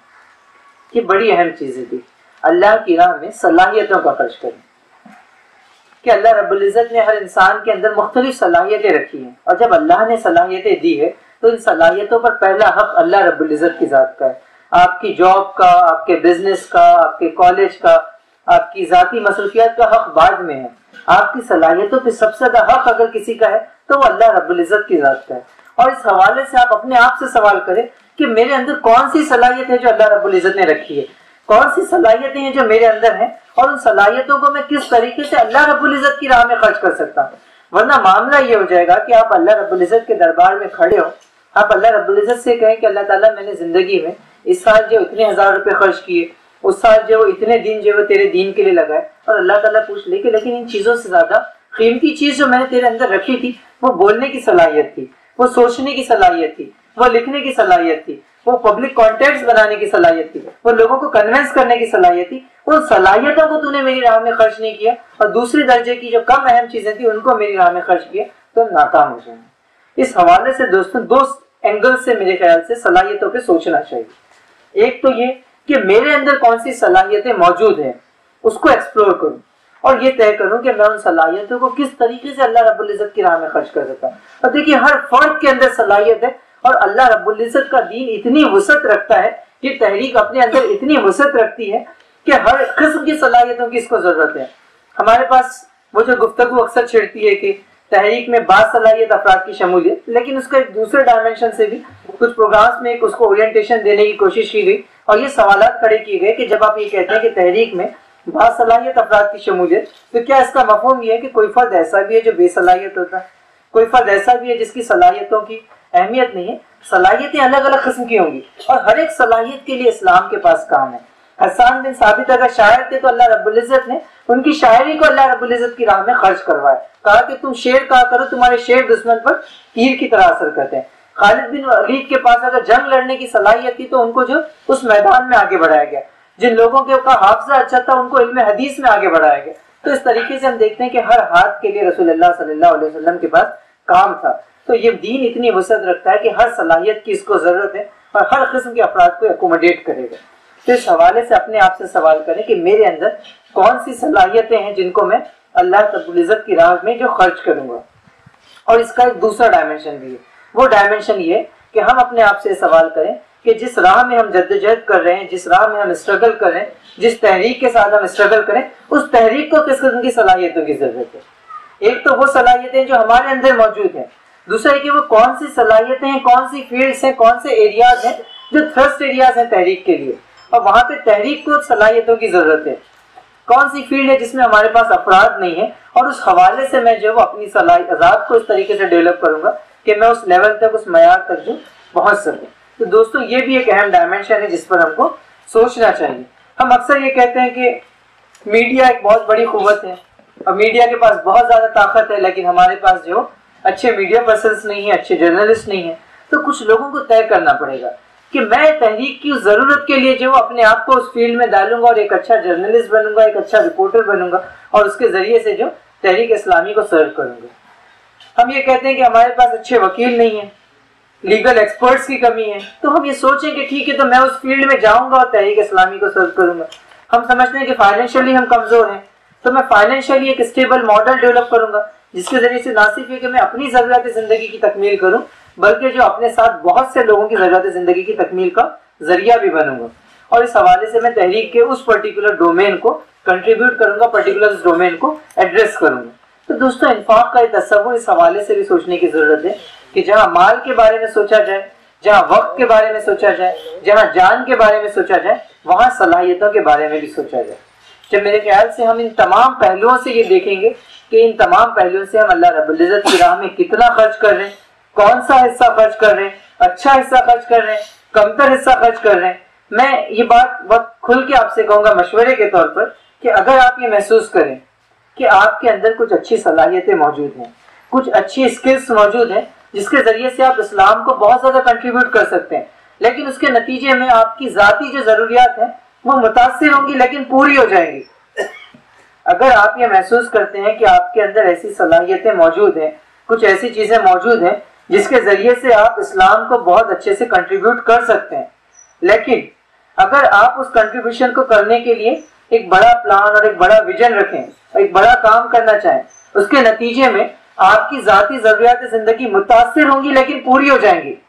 یہ بڑی اہم چیز ہے اللہ کی راہ میں صلاحیتوں کا خرچ کرنا، کہ اللہ رب العزت نے ہر انسان کے اندر مختلف صلاحیتیں رکھی ہیں، اور جب اللہ نے صلاحیتیں دی ہے تو ان صلاحیتوں پر پہلا حق اللہ رب العزت کی ذات کا ہے. آپ کی جاب کا، آپ کے بزنس کا، آپ کے کالج کا، آپ کی ذاتی مصروفیات کا حق بعد میں ہے. آپ کی صلاحیتوں پہ سب سے زیادہ حق اگر کسی کا ہے تو وہ اللہ رب العزت کی ذات کا ہے. اور اس حوالے سے آپ اپنے آپ سے سوال کریں کہ میرے اندر کون سی صلاحیت ہے جو اللہ رب العزت نے رکھی ہے، کون سی صلاحیتیں ہیں جو میرے اندر ہیں، اور ان صلاحیتوں کو میں کس طریقے سے اللہ رب العزت کی راہ میں خرچ کر سکتا ہوں. ورنہ معاملہ یہ ہو جائے گا کہ آپ اللہ رب العزت کے دربار میں کھڑے ہو، آپ اللہ رب العزت سے کہیں کہ اللہ تعالیٰ میں نے زندگی میں اس سال جو اتنے ہزار روپے خرچ کیے، اس سال جو اتنے دن جو وہ تیرے دین کے لیے لگائے، اور اللہ تعالیٰ پوچھ لے کہ لیکن ان چیزوں سے زیادہ قیمتی چیز جو میں نے تیرے اندر رکھی تھی وہ بولنے کی صلاحیت تھی، وہ سوچنے کی صلاحیت تھی، وہ لکھنے کی صلاحیت تھی، وہ پبلک کانٹیکٹس بنانے کی صلاحیت تھی، وہ لوگوں کو کنونس کرنے کی صلاحیت تھی. ان صلاحیتوں کو تو نے میری راہ میں خرچ نہیں کیا، اور دوسری درجے کی جو کم اہم چیزیں تھیں ان کو میری راہ میں خرچ کیا، تو ہم ناکام ہو جائیں گے. اس حوالے سے دوستوں دو اینگل سے میرے خیال سے صلاحیتوں پہ سوچنا چاہیے. ایک تو یہ کہ میرے اندر کون سی صلاحیتیں موجود ہیں، اس کو ایکسپلور کروں اور یہ طے کروں کہ میں ان صلاحیتوں کو کس طریقے سے اللہ رب العزت کی راہ میں خرچ کر سکتا ہوں. اور دیکھیے ہر فرد کے اندر صلاحیت ہے، اور اللہ رب العزت کا دین اتنی وسعت رکھتا ہے، یہ تحریک اپنے اندر اتنی وسعت رکھتی ہے کہ ہر قسم کی صلاحیتوں کی اس کو ضرورت ہے. ہمارے پاس وہ جو گفتگو اکثر چھڑتی ہے کہ تحریک میں باصلاحیت افراد کی شمولیت، لیکن اس کا ایک دوسرے ڈائمنشن سے بھی کچھ پروگرامز میں اس کو اورینٹیشن دینے کی کوشش کی گئی، اور یہ سوالات کھڑے کیے گئے کہ جب آپ یہ کہتے ہیں کہ تحریک میں باصلاحیت افراد کی شمولیت، تو کیا اس کا مفہوم یہ ہے کہ کوئی فرد ایسا بھی ہے جو بے صلاحیت ہوتا ہے، کوئی فرد ایسا بھی ہے جس کی صلاحیتوں کی اہمیت نہیں ہے؟ صلاحیتیں الگ الگ قسم کی ہوں گی، اور ہر ایک صلاحیت کے لیے اسلام کے پاس کام ہے. حسان بن ثابت اگر شاعر تھے تو اللہ رب العزت نے ان کی شاعری کو اللہ رب العزت کی راہ میں خرچ کروایا، کہا کہ تم شعر کہا کرو، تمہارے شعر دشمن پر تیر کی طرح اثر کرتے ہیں. خالد بن ولید کے پاس اگر جنگ لڑنے کی صلاحیت تھی تو ان کو جو اس میدان میں آگے بڑھایا گیا. جن لوگوں کے کا حافظہ اچھا تھا ان کو علم حدیث میں آگے بڑھایا گیا. تو اس طریقے سے ہم دیکھتے ہیں کہ ہر ہاتھ کے لیے رسول اللہ صلی اللہ علیہ وسلم کے پاس کام تھا. تو یہ دین اتنی وسعت رکھتا ہے کہ ہر صلاحیت کی اس کو ضرورت ہے، اور ہر قسم کے افراد کو اکوموڈیٹ کرے گا. تو اس حوالے سے اپنے آپ سے سوال کریں کہ میرے اندر کون سی صلاحیتیں ہیں جن کو میں اللہ رب العزت کی راہ میں جو خرچ کروں گا. اور اس کا ایک دوسرا ڈائمنشن بھی ہے، وہ ڈائمنشن یہ کہ ہم اپنے آپ سے سوال کریں کہ جس راہ میں ہم جدوجہد کر رہے ہیں، جس راہ میں ہم اسٹرگل کر رہے ہیں، جس تحریک کے ساتھ ہم اسٹرگل کریں، اس تحریک کو کس قسم کی صلاحیتوں کی ضرورت ہے. ایک تو وہ صلاحیتیں جو ہمارے اندر موجود ہیں، دوسرا یہ کہ وہ کون سی صلاحیتیں ہیں، کون سی فیلڈز ہیں، کون سے ایریاز ہیں جو تھرسٹ ایریاز ہیں تحریک کے لیے، اور وہاں پہ تحریک کو صلاحیتوں کی ضرورت ہے. کون سی فیلڈ ہے جس میں ہمارے پاس افراد نہیں ہیں، اور اس حوالے سے میں جو اپنی صلاحیت کو اس طریقے سے ڈیولپ کروں گا کہ میں اس لیول تک، اس معیار تک جو پہنچ سکوں. تو دوستوں یہ بھی ایک اہم ڈائمنشن ہے جس پر ہم کو سوچنا چاہیے. ہم اکثر یہ کہتے ہیں کہ میڈیا ایک بہت بڑی قوت ہے اور میڈیا کے پاس بہت زیادہ طاقت ہے، لیکن ہمارے پاس جو اچھے میڈیا پرسنس نہیں ہیں، اچھے جرنلسٹ نہیں ہیں. تو کچھ لوگوں کو طے کرنا پڑے گا کہ میں تحریک کی ضرورت کے لیے جو اپنے آپ کو اس فیلڈ میں ڈالوں گا اور ایک اچھا جرنلسٹ بنوں گا، ایک اچھا رپورٹر بنوں گا اور اس کے ذریعے سے جو تحریک اسلامی کو سرو کروں گا۔ ہم یہ کہتے ہیں کہ ہمارے پاس اچھے وکیل نہیں ہیں، لیگل ایکسپرٹس کی کمی ہے، تو ہم یہ سوچیں کہ ٹھیک ہے تو میں اس فیلڈ میں جاؤں گا اور تحریک اسلامی کو سرو کروں گا۔ ہم سمجھتے ہیں کہ فائنینشلی ہم کمزور ہیں، تو میں فائنینشلی ایک اسٹیبل ماڈل ڈیولپ کروں گا جس کے ذریعے سے نہ صرف یہ کہ میں اپنی ضروریات زندگی کی تکمیل کروں بلکہ جو اپنے ساتھ بہت سے لوگوں کی ضروریات زندگی کی تکمیل کا ذریعہ بھی بنوں گا، اور اس حوالے سے میں تحریک کے اس پرٹیکولر ڈومین کو کنٹریبیوٹ کروں گا، پرٹیکولر اس ڈومین کو ایڈریس کروں گا۔ تو دوستو انفاق کا یہ تصور اس حوالے سے بھی سوچنے کی ضرورت ہے کہ جہاں مال کے بارے میں سوچا جائے، جہاں وقت کے بارے میں سوچا جائے، جہاں جان کے بارے میں سوچا جائے، وہاں صلاحیتوں کے بارے میں بھی سوچا جائے۔ جب میرے خیال سے ہم ان تمام پہلوؤں سے یہ دیکھیں گے کہ ان تمام پہلوؤں سے ہم اللہ رب العزت کی راہ میں کتنا خرچ کر رہے ہیں، کون سا حصہ خرچ کر رہے ہیں، اچھا حصہ خرچ کر رہے ہیں، کمتر حصہ خرچ کر رہے ہیں، میں یہ بات بہت کھل کے آپ سے کہوں گا مشورے کے طور پر کہ اگر آپ یہ محسوس کریں کہ آپ کے اندر کچھ اچھی صلاحیتیں موجود ہیں، کچھ اچھی اسکلس موجود ہیں جس کے ذریعے سے آپ اسلام کو بہت زیادہ کنٹریبیوٹ کر سکتے ہیں، لیکن اس کے نتیجے میں آپ کی ذاتی جو ضروریات ہیں وہ متاثر ہوں گی لیکن پوری ہو جائیں گی۔ اگر آپ یہ محسوس کرتے ہیں کہ آپ کے اندر ایسی صلاحیتیں موجود ہیں، کچھ ایسی چیزیں موجود ہیں جس کے ذریعے سے آپ اسلام کو بہت اچھے سے کنٹریبیوٹ کر سکتے ہیں، لیکن اگر آپ اس کنٹریبیوشن کو کرنے کے لیے ایک بڑا پلان اور ایک بڑا ویژن رکھیں، ایک بڑا کام کرنا چاہیں، اس کے نتیجے میں آپ کی ذاتی ضروریات زندگی متاثر ہوں گی لیکن پوری ہو جائیں گی،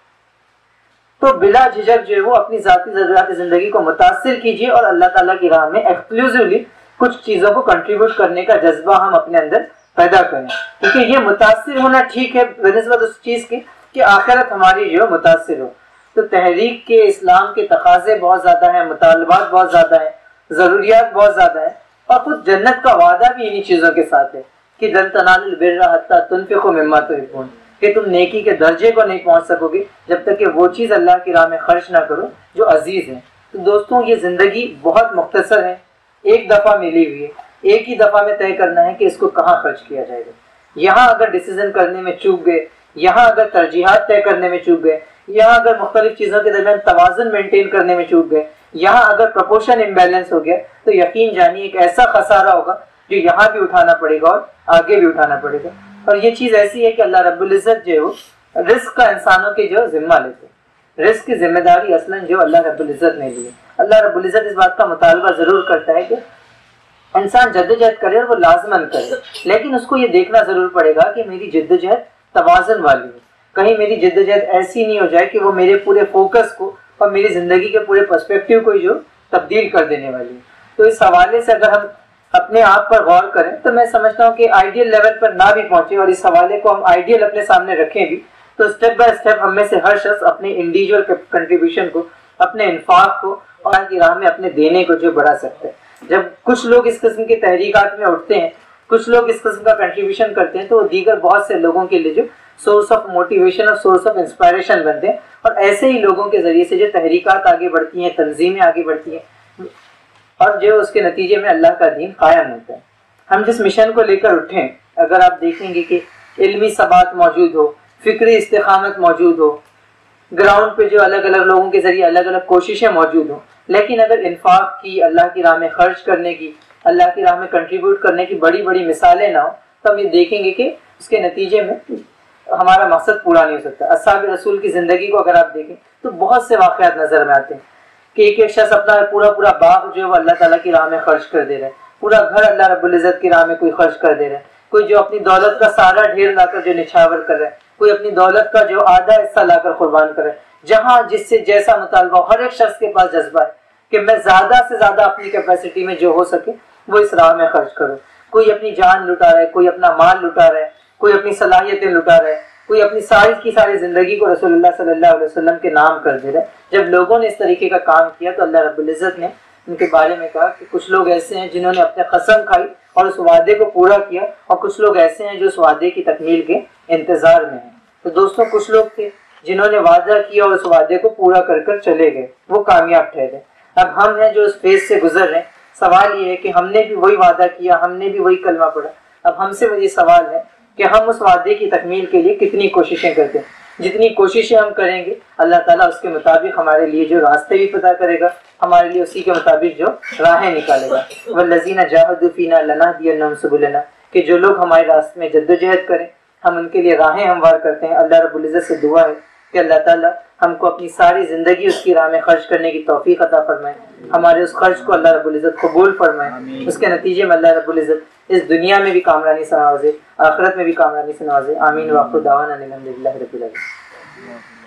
تو بلا جھجک جو ہے وہ اپنی ذاتی ضروریات زندگی کو متاثر کیجیے اور اللہ تعالیٰ کی راہ میں ایکسکلوسیولی کچھ چیزوں کو کنٹریبیوٹ کرنے کا جذبہ ہم اپنے اندر پیدا کریں، کیونکہ یہ متاثر ہونا ٹھیک ہے بنسبت اس چیز کی کہ آخرت ہماری جو متاثر ہو۔ تو تحریک کے اسلام کے تقاضے بہت زیادہ ہیں، مطالبات بہت زیادہ ہیں، ضروریات بہت زیادہ ہیں، اور خود جنت کا وعدہ بھی انہی چیزوں کے ساتھ ہے کہ لن تنالوا البر حتی تنفقوا مما تحبون، کہ تم نیکی کے درجے کو نہیں پہنچ سکو گے جب تک کہ وہ چیز اللہ کی راہ میں خرچ نہ کرو جو عزیز ہے۔ تو دوستوں یہ زندگی بہت مختصر ہے، ایک دفعہ ملی ہوئی ہے، ایک ہی دفعہ میں طے کرنا ہے کہ اس کو کہاں خرچ کیا جائے گا۔ یہاں اگر ڈیسیزن کرنے میں چوک گئے، یہاں اگر ترجیحات طے کرنے میں چوک گئے، یہاں اگر مختلف چیزوں کے درمیان توازن مینٹین کرنے میں چوک گئے، یہاں اگر پروپورشن امبیلنس ہو گیا تو یقین جانیے ایک ایسا خسارہ ہوگا جو یہاں بھی اٹھانا پڑے گا اور آگے بھی اٹھانا پڑے گا۔ اور یہ چیز ایسی ہے کہ اللہ رب العزت جو ہے رزق کا انسانوں کے جو ذمہ لیتے ہیں، رزق کی ذمہ داری اصلاً جو اللہ رب العزت نے لی ہے۔ اللہ رب العزت اس بات کا مطالبہ ضرور کرتا ہے کہ انسان جدوجہد کرے اور وہ لازماً کرے، لیکن اس کو یہ دیکھنا ضرور پڑے گا کہ میری جدوجہد توازن والی ہے، کہیں میری جدوجہد ایسی نہیں ہو جائے کہ وہ میرے پورے فوکس کو اور میری زندگی کے پورے پرسپیکٹیو کو جو تبدیل کر دینے والی ہے۔ تو اس حوالے سے اگر ہم اپنے آپ پر غور کریں تو میں سمجھتا ہوں کہ آئیڈیل لیول پر نہ بھی پہنچے اور اس حوالے کو ہم آئیڈیل اپنے سامنے رکھیں بھی، تو اسٹیپ بائی اسٹیپ ہم میں سے ہر شخص اپنے انڈیویجول کنٹریبیوشن کو، اپنے انفاق کو اور اللہ کی راہ میں اپنے دینے کو جو بڑھا سکتے ہیں۔ جب کچھ لوگ اس قسم کی تحریکات میں اٹھتے ہیں، کچھ لوگ اس قسم کا کنٹریبیوشن کرتے ہیں، تو وہ دیگر بہت سے لوگوں کے لیے جو سورس آف موٹیویشن اور سورس آف انسپائریشن بنتے ہیں، اور ایسے ہی لوگوں کے ذریعے سے جو تحریکات آگے بڑھتی ہیں، تنظیمیں آگے بڑھتی ہیں، اور جو اس کے نتیجے میں اللہ کا دین قائم ہوتا ہے۔ ہم جس مشن کو لے کر اٹھیں، اگر آپ دیکھیں گے کہ علمی ثبات موجود ہو، فکری استقامت موجود ہو، گراؤنڈ پہ جو الگ الگ لوگوں کے ذریعے الگ الگ کوششیں موجود ہوں، لیکن اگر انفاق کی، اللہ کی راہ میں خرچ کرنے کی، اللہ کی راہ میں کنٹریبیوٹ کرنے کی بڑی بڑی مثالیں نہ ہوں، تو ہم یہ دیکھیں گے کہ اس کے نتیجے میں ہمارا مقصد پورا نہیں ہو سکتا۔ اصحاب رسول کی زندگی کو اگر آپ دیکھیں تو بہت سے واقعات نظر میں آتے ہیں کہ ایک ایک شخص اپنا پورا باغ جو ہے وہ اللہ تعالیٰ کی راہ میں خرچ کر دے رہا ہے، پورا گھر اللہ رب العزت کی راہ میں کوئی خرچ کر دے رہا ہے، کوئی جو اپنی دولت کا سارا ڈھیر لا کر جو نچھاور کر رہا ہے، کوئی اپنی دولت کا جو آدھا حصہ لا کر قربان کر رہا ہے۔ جہاں جس سے جیسا مطالبہ ہو، ہر ایک شخص کے پاس جذبہ ہے کہ میں زیادہ سے زیادہ اپنی کیپیسٹی میں جو ہو سکے وہ اس راہ میں خرچ کروں۔ کوئی اپنی جان لٹا رہا ہے، کوئی اپنا مال لٹا رہا ہے، کوئی اپنی صلاحیتیں لٹا رہا ہے، کوئی اپنی ساری کی ساری زندگی کو رسول اللہ صلی اللہ علیہ وسلم کے نام کر دے رہا ہے۔ جب لوگوں نے اس طریقے کا کام کیا تو اللہ رب العزت نے ان کے بارے میں کہا کہ کچھ لوگ ایسے ہیں جنہوں نے اپنے قسم کھائی اور اس وعدے کو پورا کیا، اور کچھ لوگ ایسے ہیں جو اس وعدے کی تکمیل کے انتظار میں ہیں۔ تو دوستوں کچھ لوگ تھے جنہوں نے وعدہ کیا اور اس وعدے کو پورا کر کر چلے گئے، وہ کامیاب ٹھہرے۔ اب ہم ہیں جو اس فیز سے گزر رہے ہیں، سوال یہ ہے کہ ہم نے بھی وہی وعدہ کیا، ہم نے بھی وہی کلمہ پڑھا، اب ہم سے یہ سوال ہے کہ ہم اس وعدے کی تکمیل کے لیے کتنی کوششیں کرتے ہیں۔ جتنی کوششیں ہم کریں گے اللہ تعالیٰ اس کے مطابق ہمارے لیے جو راستے بھی پتہ کرے گا، ہمارے لیے اسی کے مطابق جو راہیں نکالے گا۔ والذین جاہدوا فینا لنہدینہم سبلنا، کہ جو لوگ ہمارے راستے میں جد و جہد کریں ہم ان کے لیے راہیں ہموار کرتے ہیں۔ اللہ رب العزت سے دعا ہے کہ اللہ تعالیٰ ہم کو اپنی ساری زندگی اس کی راہ میں خرچ کرنے کی توفیق عطا فرمائے، ہمارے اس خرچ کو اللہ رب العزت قبول فرمائے، اس کے نتیجے میں اللہ رب العزت اس دنیا میں بھی کامرانی سے نوازے، آخرت میں بھی کامرانی سے نوازے۔ آمین۔ وآخر دعوانا الحمد للہ رب العالمین۔